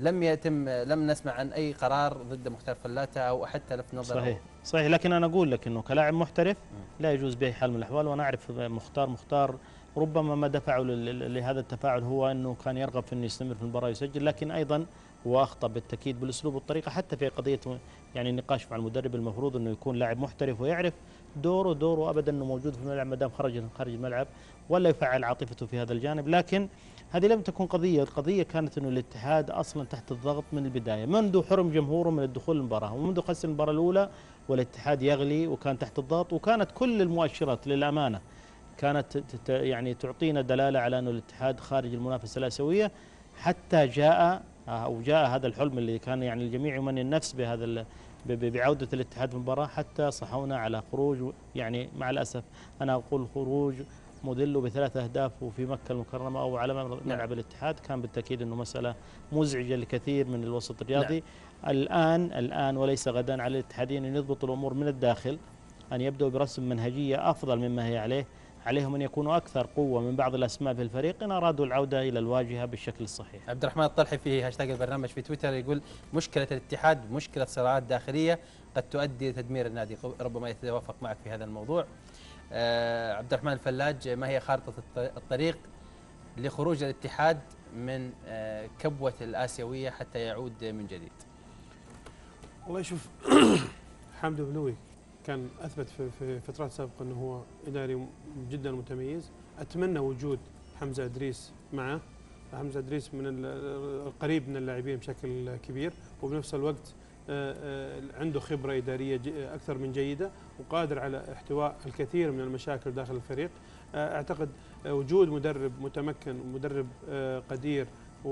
لم نسمع عن أي قرار ضد مختار فلاتة أو حتى لفت نظر. صحيح، لكن أنا أقول لك أنه كلاعب محترف لا يجوز بأي حال من الأحوال. وأنا أعرف مختار ربما ما دفعه لهذا التفاعل هو أنه كان يرغب في أنه يستمر في المباراة يسجل، لكن أيضا هو أخطأ بالتأكيد بالأسلوب والطريقة. حتى في قضية يعني النقاش مع المدرب المفروض أنه يكون لاعب محترف ويعرف دوره أبدا أنه موجود في الملعب ما دام خرج الملعب، ولا يفعل عاطفته في هذا الجانب. لكن هذه لم تكن القضية كانت أنه الاتحاد أصلا تحت الضغط من البداية، منذ حرم جمهوره من الدخول المباراة ومنذ خسر المباراة الأولى والاتحاد يغلي وكان تحت الضغط، وكانت كل المؤشرات للأمانة كانت يعني تعطينا دلالة على أن الاتحاد خارج المنافسة الآسيوية، حتى جاء هذا الحلم اللي كان يعني الجميع يمني النفس بهذا بعودة الاتحاد في المباراة، حتى صحونا على خروج يعني مع الأسف أنا أقول خروج مذل ب3 أهداف وفي مكة المكرمة أو على ملعب الاتحاد. كان بالتأكيد أنه مسألة مزعجة لكثير من الوسط الرياضي. الآن وليس غدا على الاتحادين أن يضبطوا الأمور من الداخل، أن يبدأوا برسم منهجية أفضل مما هي عليهم أن يكونوا أكثر قوة من بعض الأسماء في الفريق إن أرادوا العودة إلى الواجهة بالشكل الصحيح. عبد الرحمن الطلحي في هاشتاج البرنامج في تويتر يقول مشكلة الاتحاد مشكلة صراعات داخلية قد تؤدي لتدمير النادي، ربما يتوافق معك في هذا الموضوع. عبد الرحمن الفلاج، ما هي خارطة الطريق لخروج الاتحاد من كبوة الآسيوية حتى يعود من جديد؟ والله شوف حامد بلوي كان أثبت في فترات سابقة أنه هو إداري جدا متميز. أتمنى وجود حمزة إدريس معه. حمزة إدريس من القريب من اللاعبين بشكل كبير، وبنفس الوقت عنده خبرة إدارية أكثر من جيدة، وقادر على احتواء الكثير من المشاكل داخل الفريق. أعتقد وجود مدرب متمكن ومدرب قدير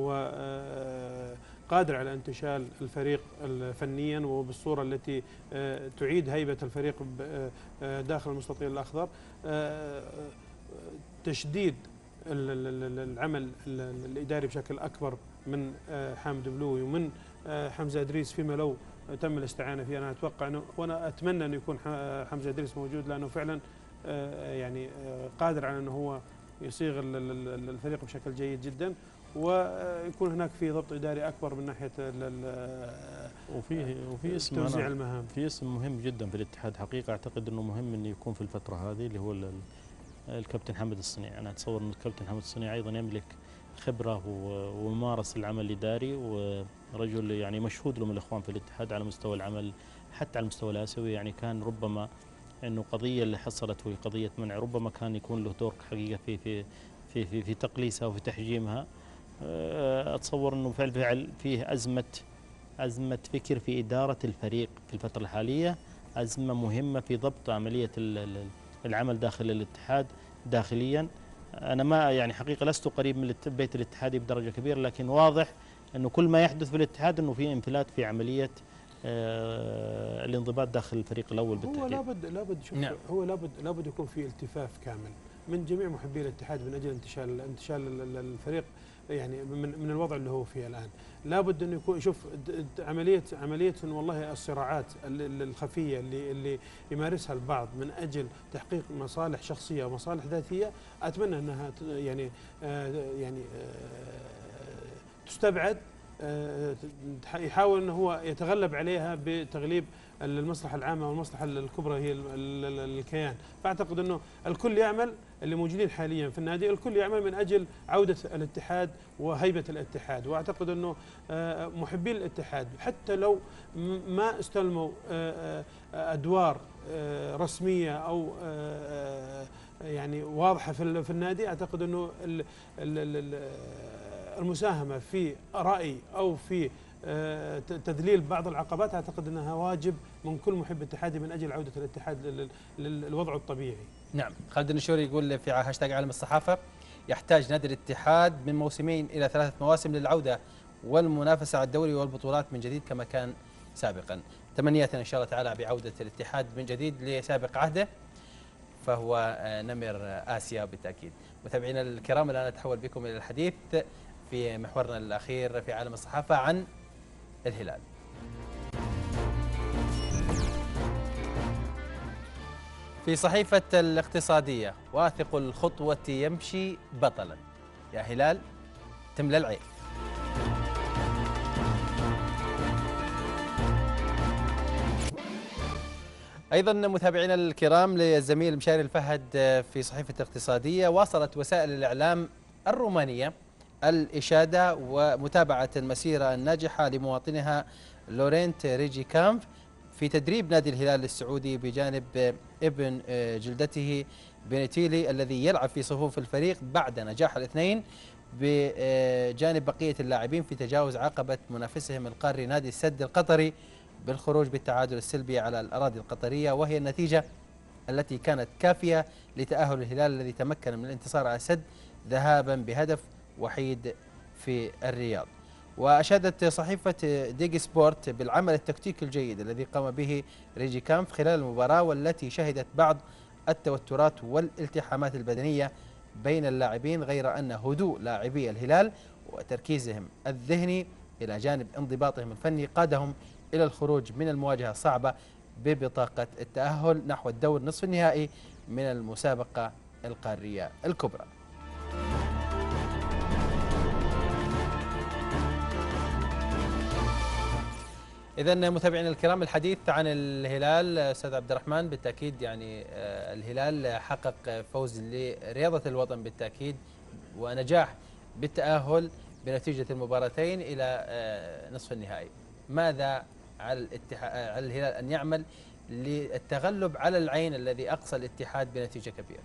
وقادر على انتشال الفريق فنيا وبالصورة التي تعيد هيبة الفريق داخل المستطيل الأخضر. تشديد العمل الإداري بشكل أكبر من حامد بلوي ومن حمزة إدريس فيما لو تم الاستعانة فيه. أنا أتوقع أنه وأنا أتمنى أن يكون حمزة إدريس موجود، لأنه فعلا يعني قادر على أنه هو يصيغ الفريق بشكل جيد جدا، ويكون هناك في ضبط إداري أكبر من ناحية وفي اسم توزيع المهام. في اسم مهم جدا في الاتحاد حقيقة، أعتقد أنه مهم أنه يكون في الفترة هذه، اللي هو الكابتن حمد الصنيع. أنا أتصور أن الكابتن حمد الصنيع أيضا يملك خبرة وممارس العمل الإداري، ورجل يعني مشهود له من الإخوان في الاتحاد على مستوى العمل حتى على المستوى الآسيوي. يعني كان ربما أنه قضية اللي حصلت وهي قضية منع ربما كان يكون له دور حقيقة في تقليصها وفي تحجيمها. أتصور أنه بالفعل فيه أزمة فكر في إدارة الفريق في الفترة الحالية، أزمة مهمة في ضبط عملية العمل داخل الاتحاد داخليا. أنا ما يعني حقيقة لست قريب من بيت الاتحادي بدرجة كبيرة، لكن واضح أنه كل ما يحدث في الاتحاد أنه في انفلات في عملية الانضباط داخل الفريق الأول بالتحديد. هو لابد شوف نعم. هو لابد يكون في التفاف كامل من جميع محبي الاتحاد من أجل انتشال الفريق يعني من الوضع اللي هو فيه الآن. لابد أنه يكون شوف عملية والله الصراعات الخفية اللي يمارسها البعض من أجل تحقيق مصالح شخصية ومصالح ذاتية، أتمنى أنها يعني تستبعد. يحاول أنه هو يتغلب عليها بتغليب المصلحة العامة والمصلحة الكبرى هي الكيان. فأعتقد أنه الكل يعمل، اللي موجودين حاليا في النادي الكل يعمل من أجل عودة الاتحاد وهيبة الاتحاد. وأعتقد أنه محبين الاتحاد حتى لو ما استلموا أدوار رسمية أو يعني واضحة في النادي، أعتقد أنه المساهمة في رأي أو في تذليل بعض العقبات، اعتقد انها واجب من كل محب اتحادي من اجل عوده الاتحاد للوضع الطبيعي. نعم، خالد النشوري يقول في هاشتاج عالم الصحافه: يحتاج نادي الاتحاد من موسمين الى 3 مواسم للعوده والمنافسه على الدوري والبطولات من جديد كما كان سابقا. تمنياتنا ان شاء الله تعالى بعوده الاتحاد من جديد لسابق عهده، فهو نمر آسيا بالتأكيد. متابعينا الكرام، الآن نتحول بكم إلى الحديث في محورنا الأخير في عالم الصحافة عن الهلال. في صحيفة الاقتصادية: واثق الخطوة يمشي بطلا، يا هلال تملى العين. أيضا متابعينا الكرام، للزميل مشاري الفهد في صحيفة الاقتصادية: واصلت وسائل الإعلام الرومانية الإشادة ومتابعة المسيرة الناجحة لمواطنها لورنت ريجي كامف في تدريب نادي الهلال السعودي بجانب ابن جلدته بنتيلي الذي يلعب في صفوف الفريق بعد نجاح الاثنين بجانب بقية اللاعبين في تجاوز عقبة منافسهم القاري نادي السد القطري بالخروج بالتعادل السلبي على الأراضي القطرية، وهي النتيجة التي كانت كافية لتأهل الهلال الذي تمكن من الانتصار على السد ذهابا بهدف وحيد في الرياض. وأشادت صحيفة ديجي سبورت بالعمل التكتيكي الجيد الذي قام به ريجي كامف خلال المباراة، والتي شهدت بعض التوترات والالتحامات البدنية بين اللاعبين، غير أن هدوء لاعبي الهلال وتركيزهم الذهني إلى جانب انضباطهم الفني قادهم إلى الخروج من المواجهة الصعبة ببطاقة التأهل نحو الدور نصف النهائي من المسابقة القارية الكبرى. إذن متابعينا الكرام، الحديث عن الهلال أستاذ عبد الرحمن، بالتأكيد يعني الهلال حقق فوز لرياضة الوطن بالتأكيد ونجاح بالتأهل بنتيجة المباراتين إلى نصف النهائي. ماذا على الهلال أن يعمل للتغلب على العين الذي أقصى الاتحاد بنتيجة كبيرة؟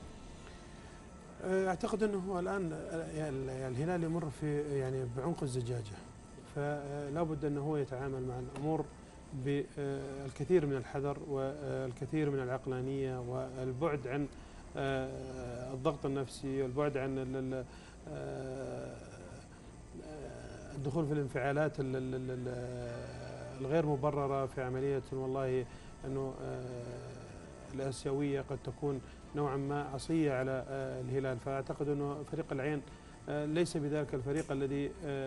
أعتقد أنه الآن الهلال يمر في يعني بعنق الزجاجة، فلا بد أنه هو يتعامل مع الأمور بالكثير من الحذر والكثير من العقلانية والبعد عن الضغط النفسي والبعد عن الدخول في الانفعالات الغير مبررة في عملية والله أنه الآسيوية قد تكون نوعا ما عصية على الهلال. فأعتقد أنه فريق العين ليس بذلك الفريق الذي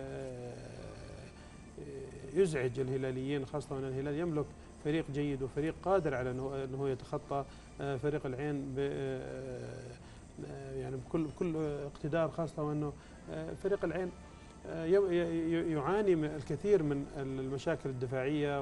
يزعج الهلاليين، خاصة أن الهلال يملك فريق جيد وفريق قادر على أنه يتخطى فريق العين يعني بكل اقتدار، خاصة وأنه فريق العين يعاني الكثير من المشاكل الدفاعية،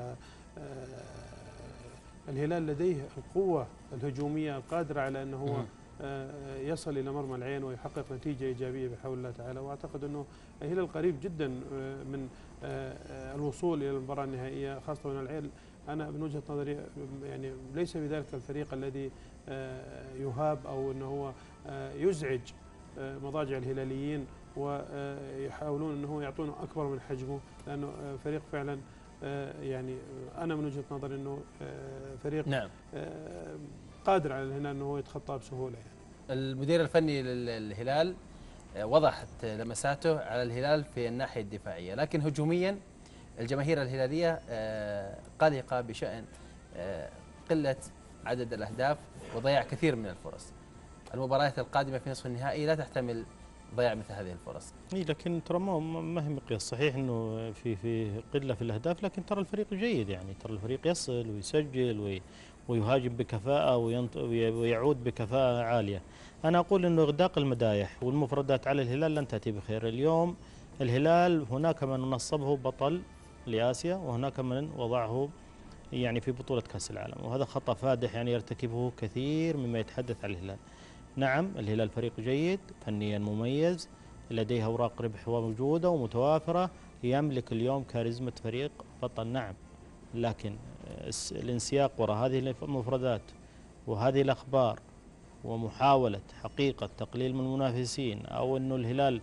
والهلال لديه القوة الهجومية القادرة على أنه هو يصل إلى مرمى العين ويحقق نتيجة إيجابية بحول الله تعالى. وأعتقد أنه الهلال قريب جدا من الوصول إلى المباراة النهائية، خاصة أن العين أنا من وجهة نظري يعني ليس بذلك الفريق الذي يهاب أو أنه هو يزعج مضاجع الهلاليين ويحاولون أنه يعطونه أكبر من حجمه، لأنه فريق فعلا يعني أنا من وجهة نظري أنه فريق نعم قادر على الهلال أنه هو يتخطى بسهولة. يعني المدير الفني للهلال وضحت لمساته على الهلال في الناحية الدفاعية، لكن هجوميا الجماهير الهلالية قلقة بشأن قلة عدد الأهداف وضياع كثير من الفرص. المباريات القادمة في نصف النهائي لا تحتمل ضياع مثل هذه الفرص. لكن ترى ما هي مقياس صحيح انه في قله في الاهداف، لكن ترى الفريق جيد، يعني ترى الفريق يصل ويسجل ويهاجم بكفاءه ويعود بكفاءه عاليه. انا اقول انه اغداق المدايح والمفردات على الهلال لن تاتي بخير. اليوم الهلال هناك من نصبه بطل لآسيا وهناك من وضعه يعني في بطولة كأس العالم، وهذا خطأ فادح يعني يرتكبه كثير مما يتحدث عن الهلال. نعم الهلال فريق جيد فنيا مميز، لديه أوراق ربح موجودة ومتوافرة، يملك اليوم كاريزما فريق بطل نعم، لكن الانسياق وراء هذه المفردات وهذه الأخبار ومحاولة حقيقة تقليل من المنافسين أو أنه الهلال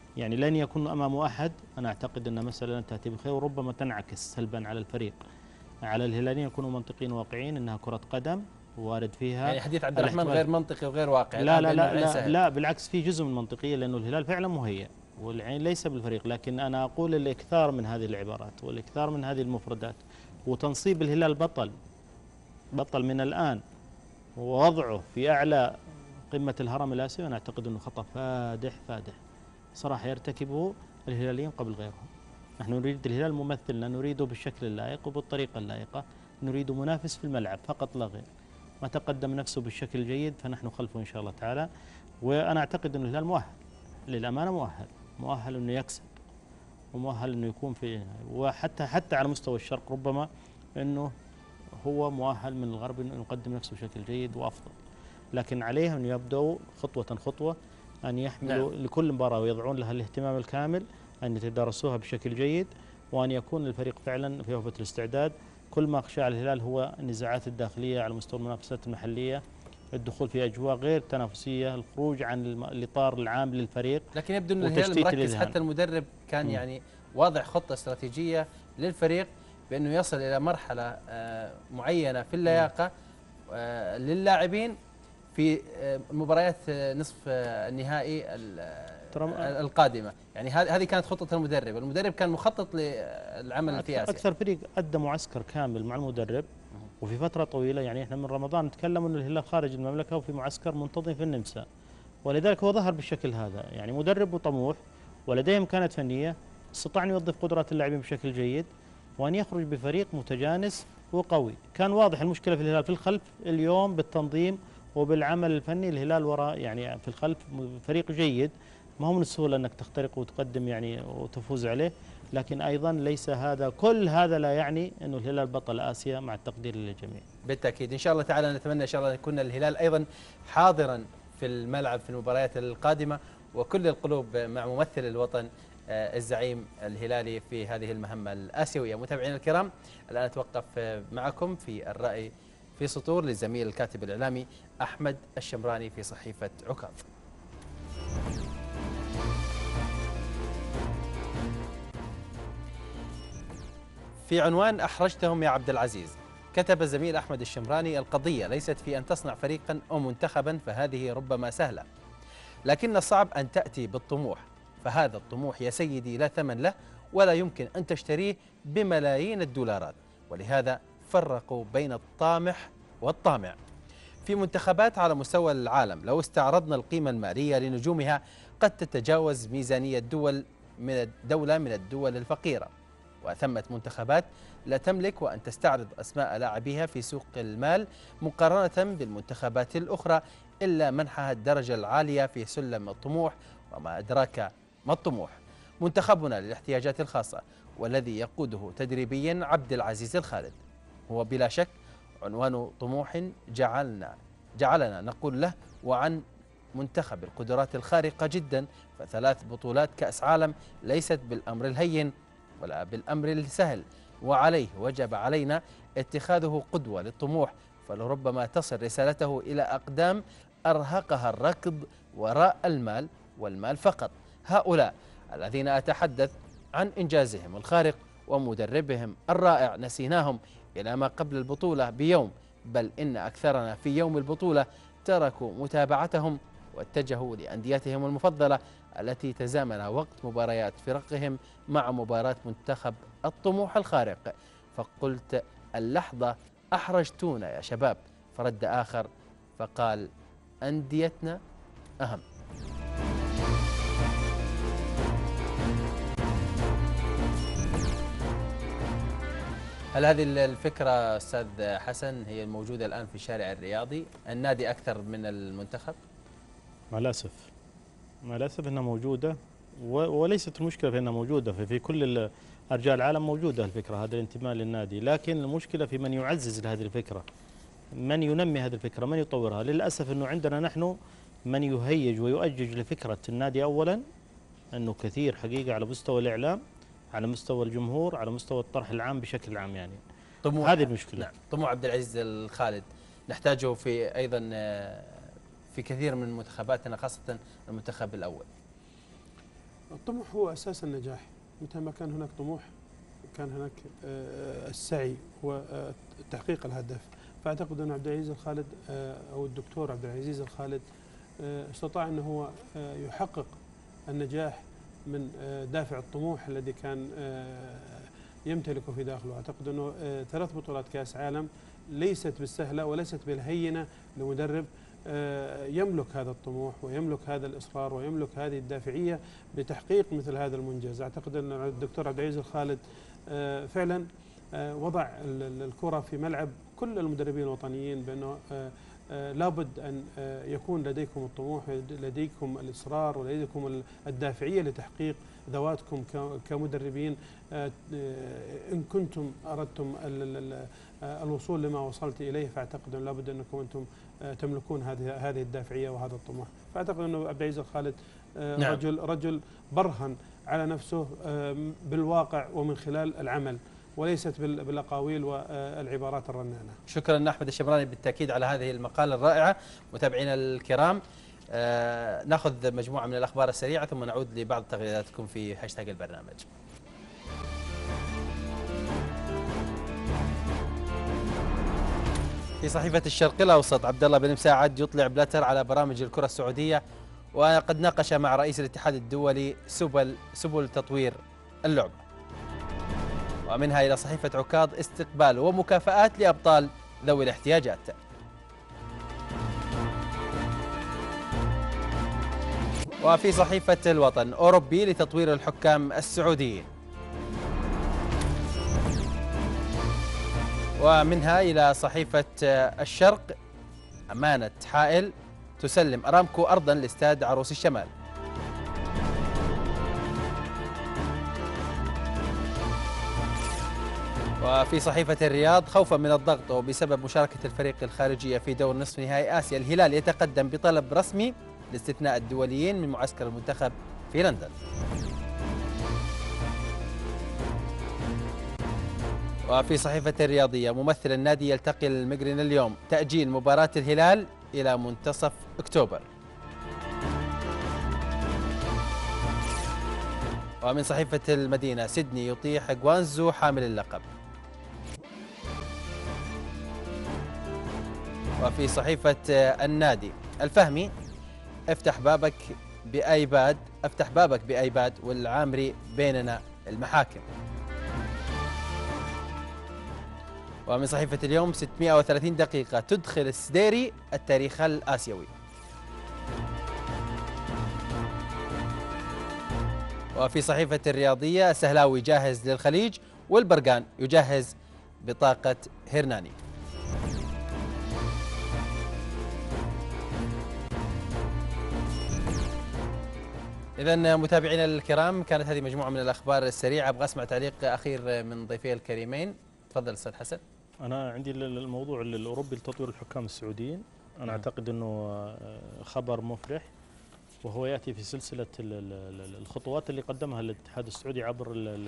يعني لن يكون أمامه أحد. أنا أعتقد أن مسألة تأتي بخير وربما تنعكس سلبا على الفريق. على الهلاليين يكونوا منطقيين واقعيين أنها كرة قدم وارد فيها يعني حديث عبد الرحمن غير منطقي وغير واقعي. لا لا لا لا, لا بالعكس في جزء من المنطقية، لأنه الهلال فعلا مهيأ والعين ليس بالفريق. لكن أنا أقول الإكثار من هذه العبارات والإكثار من هذه المفردات وتنصيب الهلال بطل من الآن ووضعه في أعلى قمة الهرم الآسيوي، أنا أعتقد أنه خطأ فادح صراحة يرتكبه الهلاليين قبل غيرهم. نحن نريد الهلال ممثلنا، نريده بالشكل اللائق وبالطريقة اللائقة، نريد منافس في الملعب فقط لا غير. ما تقدم نفسه بالشكل الجيد فنحن خلفه إن شاء الله تعالى. وأنا أعتقد أن الهلال مؤهل للأمانة، مؤهل أنه يكسب ومؤهل أنه يكون في، وحتى على مستوى الشرق ربما أنه هو مؤهل من الغرب أنه يقدم نفسه بشكل جيد وأفضل. لكن عليهم أن يبدأوا خطوة أن يحملوا لكل مباراة ويضعون لها الاهتمام الكامل، أن يتدارسوها بشكل جيد، وأن يكون الفريق فعلا في وقت الاستعداد. كل ما أخشى على الهلال هو النزاعات الداخلية على مستوى المنافسات المحلية، الدخول في أجواء غير تنافسية، الخروج عن الإطار العام للفريق. لكن يبدو أن الهلال مركز، حتى المدرب كان يعني واضع خطة استراتيجية للفريق بأنه يصل إلى مرحلة معينة في اللياقة للاعبين في مباريات نصف النهائي القادمة. يعني هذه كانت خطة المدرب كان مخطط للعمل في آسيا. أكثر فريق أدى معسكر كامل مع المدرب وفي فترة طويلة. يعني احنا من رمضان نتكلم أن الهلال خارج المملكة وفي معسكر منتظم في النمسا، ولذلك هو ظهر بالشكل هذا. يعني مدرب وطموح ولديه إمكانات فنية، استطاع أن يوظف قدرات اللاعبين بشكل جيد وأن يخرج بفريق متجانس وقوي. كان واضح المشكلة في الهلال في الخلف، اليوم بالتنظيم وبالعمل الفني الهلال وراء يعني في الخلف فريق جيد. ما هو من السهولة أنك تخترق وتقدم يعني وتفوز عليه، لكن أيضا ليس كل هذا لا يعني أنه الهلال بطل آسيا مع التقدير للجميع. بالتأكيد إن شاء الله تعالى نتمنى إن شاء الله يكون الهلال أيضا حاضرا في الملعب في المباريات القادمة، وكل القلوب مع ممثل الوطن الزعيم الهلالي في هذه المهمة الآسيوية. متابعينا الكرام، الآن أتوقف معكم في الرأي في سطور للزميل الكاتب الإعلامي أحمد الشمراني في صحيفة عكاظ. في عنوان أحرجتهم يا عبد العزيز، كتب الزميل أحمد الشمراني: القضية ليست في أن تصنع فريقا أو منتخبا فهذه ربما سهلة، لكن الصعب أن تأتي بالطموح، فهذا الطموح يا سيدي لا ثمن له ولا يمكن أن تشتريه بملايين الدولارات، ولهذا فرقوا بين الطامح والطامع. في منتخبات على مستوى العالم لو استعرضنا القيمة المالية لنجومها قد تتجاوز ميزانية دولة من الدول الفقيرة، وثمة منتخبات لا تملك وأن تستعرض أسماء لاعبيها في سوق المال مقارنة بالمنتخبات الأخرى إلا منحها الدرجة العالية في سلم الطموح، وما أدراك ما الطموح. منتخبنا للاحتياجات الخاصة والذي يقوده تدريبيا عبد العزيز الخالد هو بلا شك عنوان طموح جعلنا نقول له وعن منتخب القدرات الخارقة جدا، فثلاث بطولات كأس عالم ليست بالأمر الهين ولا بالأمر السهل، وعليه وجب علينا اتخاذه قدوة للطموح، فلربما تصل رسالته إلى أقدام أرهقها الركض وراء المال والمال فقط. هؤلاء الذين أتحدث عن إنجازهم الخارق ومدربهم الرائع نسيناهم إلى ما قبل البطولة بيوم، بل إن أكثرنا في يوم البطولة تركوا متابعتهم واتجهوا لأنديتهم المفضلة التي تزامن وقت مباريات فرقهم مع مباراة منتخب الطموح الخارق. فقلت اللحظة أحرجتونا يا شباب، فرد آخر فقال أنديتنا أهم. هل هذه الفكرة أستاذ حسن هي الموجودة الآن في الشارع الرياضي؟ النادي أكثر من المنتخب؟ مع الأسف أنها موجودة، وليست المشكلة في أنها موجودة في كل أرجاء العالم موجودة الفكرة، هذا الانتماء للنادي، لكن المشكلة في من يعزز لهذه الفكرة، من ينمي هذه الفكرة، من يطورها. للأسف أنه عندنا نحن من يهيج ويؤجج لفكرة النادي أولا، أنه كثير حقيقة على مستوى الإعلام، على مستوى الجمهور، على مستوى الطرح العام بشكل عام. يعني هذه المشكلة. نعم. طموح عبد العزيز الخالد نحتاجه في أيضا في كثير من منتخباتنا، خاصة المنتخب الأول. الطموح هو أساس النجاح. متى ما كان هناك طموح كان هناك السعي وتحقيق الهدف. فأعتقد أن عبد العزيز الخالد أو الدكتور عبد العزيز الخالد استطاع أنه هو يحقق النجاح من دافع الطموح الذي كان يمتلكه في داخله. أعتقد أنه 3 بطولات كأس عالم ليست بالسهلة وليست بالهينة لمدرب يملك هذا الطموح ويملك هذا الإصرار ويملك هذه الدافعية بتحقيق مثل هذا المنجز. أعتقد أن الدكتور عبد العزيز الخالد فعلا وضع الكرة في ملعب كل المدربين الوطنيين بأنه لابد أن يكون لديكم الطموح، لديكم الإصرار ولديكم الدافعية لتحقيق ذواتكم كمدربين. إن كنتم أردتم الوصول لما وصلت إليه فأعتقد أن لابد أنكم أنتم تملكون هذه الدافعية وهذا الطموح. فأعتقد أنه عبد العزيز الخالد نعم. رجل برهن على نفسه بالواقع ومن خلال العمل وليست بالأقاويل والعبارات الرنانة. شكرا أحمد الشمراني بالتأكيد على هذه المقالة الرائعة. متابعينا الكرام، نأخذ مجموعة من الأخبار السريعة ثم نعود لبعض تغريداتكم في هاشتاج البرنامج. في صحيفة الشرق الأوسط، عبد الله بن مساعد يطلع بلاتر على برامج الكرة السعودية وقد ناقش مع رئيس الاتحاد الدولي سبل تطوير اللعبة. ومنها إلى صحيفة عكاظ، استقبال ومكافآت لأبطال ذوي الاحتياجات. وفي صحيفة الوطن، أوروبي لتطوير الحكام السعوديين. ومنها إلى صحيفة الشرق، أمانة حائل تسلم أرامكو أرضا لاستاد عروس الشمال. وفي صحيفة الرياض، خوفا من الضغط وبسبب مشاركة الفريق الخارجية في دور نصف نهائي آسيا، الهلال يتقدم بطلب رسمي لاستثناء الدوليين من معسكر المنتخب في لندن. وفي صحيفة الرياضية، ممثل النادي يلتقي المقرن اليوم، تأجيل مباراة الهلال إلى منتصف أكتوبر. ومن صحيفة المدينة، سيدني يطيح غوانزو حامل اللقب. وفي صحيفة النادي، الفهمي افتح بابك بآيباد والعامري بيننا المحاكم. ومن صحيفة اليوم، 630 دقيقة تدخل السديري التاريخ الآسيوي. وفي صحيفة الرياضية، السهلاوي جاهز للخليج والبرقان يجهز بطاقة هرناني. إذن متابعينا الكرام، كانت هذه مجموعة من الأخبار السريعة. أبغى أسمع تعليق أخير من ضيفي الكريمين. تفضل أستاذ حسن. أنا عندي الموضوع الأوروبي لتطوير الحكام السعوديين. أنا أعتقد أنه خبر مفرح، وهو يأتي في سلسلة الخطوات اللي قدمها الاتحاد السعودي عبر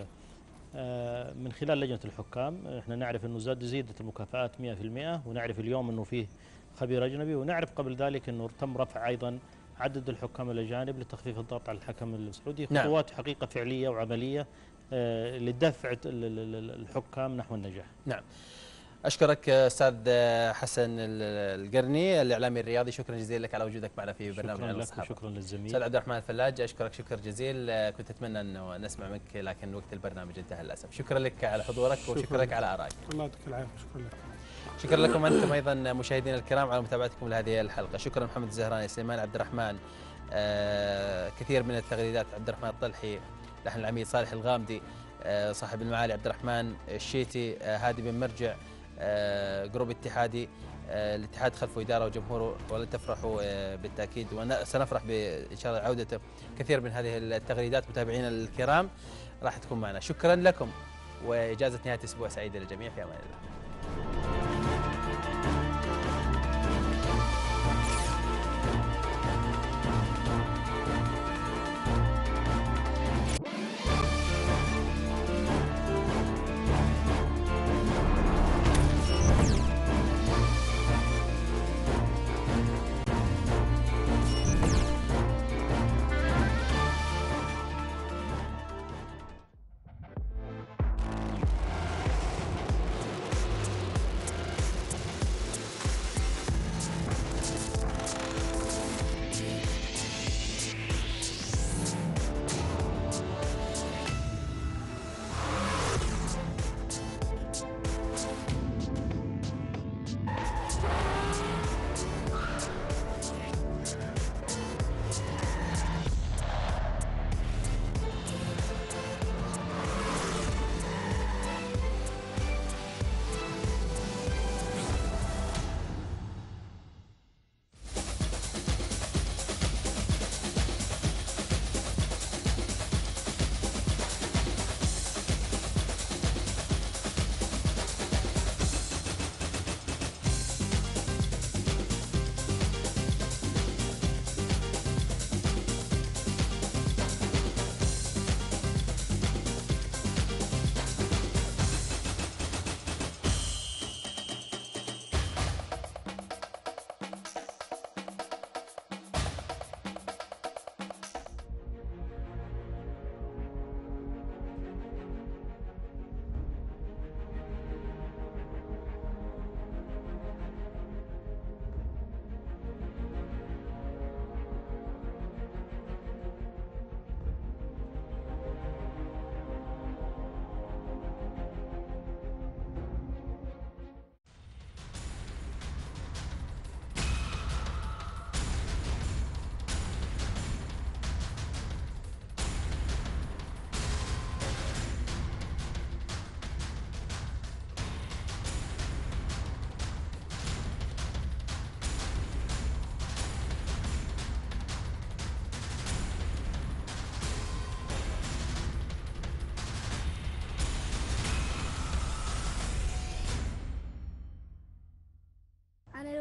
من خلال لجنة الحكام. احنا نعرف أنه زيدت المكافآت 100%، ونعرف اليوم أنه فيه خبير أجنبي، ونعرف قبل ذلك أنه تم رفع أيضا عدد الحكام الأجانب لتخفيف الضغط على الحكم السعودي. خطوات حقيقة فعلية وعملية لدفع الحكام نحو النجاح. نعم. أشكرك أستاذ حسن القرني الإعلامي الرياضي، شكرا جزيلا لك على وجودك معنا في برنامج الصحافة. شكرا للزميل أستاذ عبد الرحمن الفلاج، أشكرك شكر جزيل. كنت أتمنى أنه نسمع منك لكن وقت البرنامج انتهى للأسف. شكرا لك على حضورك وشكرا لك على آرائك. الله يعطيك العافية. شكرا لك. شكرا لكم أنتم أيضا مشاهدينا الكرام على متابعتكم لهذه الحلقة. شكرا محمد الزهراني، سليمان عبد الرحمن، كثير من التغريدات، عبد الرحمن الطلحي، لحن العميد صالح الغامدي، صاحب المعالي عبد الرحمن الشيتي، هادي بن مرجع، جروب اتحادي، الاتحاد خلفه إدارة وجمهوره ولن تفرحوا بالتأكيد، وسنفرح بإن شاء الله عودته. كثير من هذه التغريدات متابعينا الكرام راح تكون معنا. شكرا لكم وإجازة نهاية أسبوع سعيدة للجميع، في أمان الله.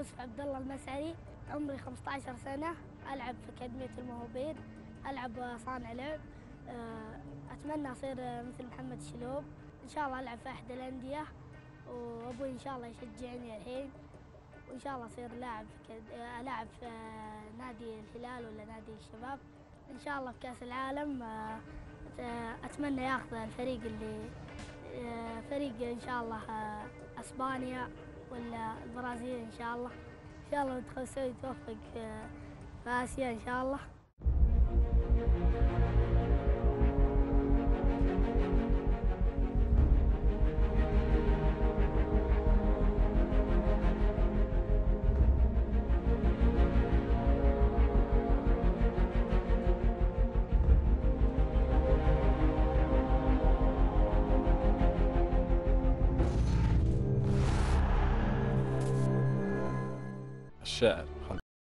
يوسف عبد الله المسعري، عمري 15 سنة، ألعب في أكاديمية الموهوبين، ألعب صانع لعب. أتمنى أصير مثل محمد الشلوب، إن شاء الله ألعب في أحد الأندية، وأبوي إن شاء الله يشجعني الحين، وإن شاء الله أصير ألعب في نادي الهلال ولا نادي الشباب. إن شاء الله في كأس العالم أتمنى ياخذ الفريق فريق إن شاء الله أسبانيا ولا البرازيل إن شاء الله. إن شاء الله المنتخب السعودي يتوفق في آسيا إن شاء الله. الشاعر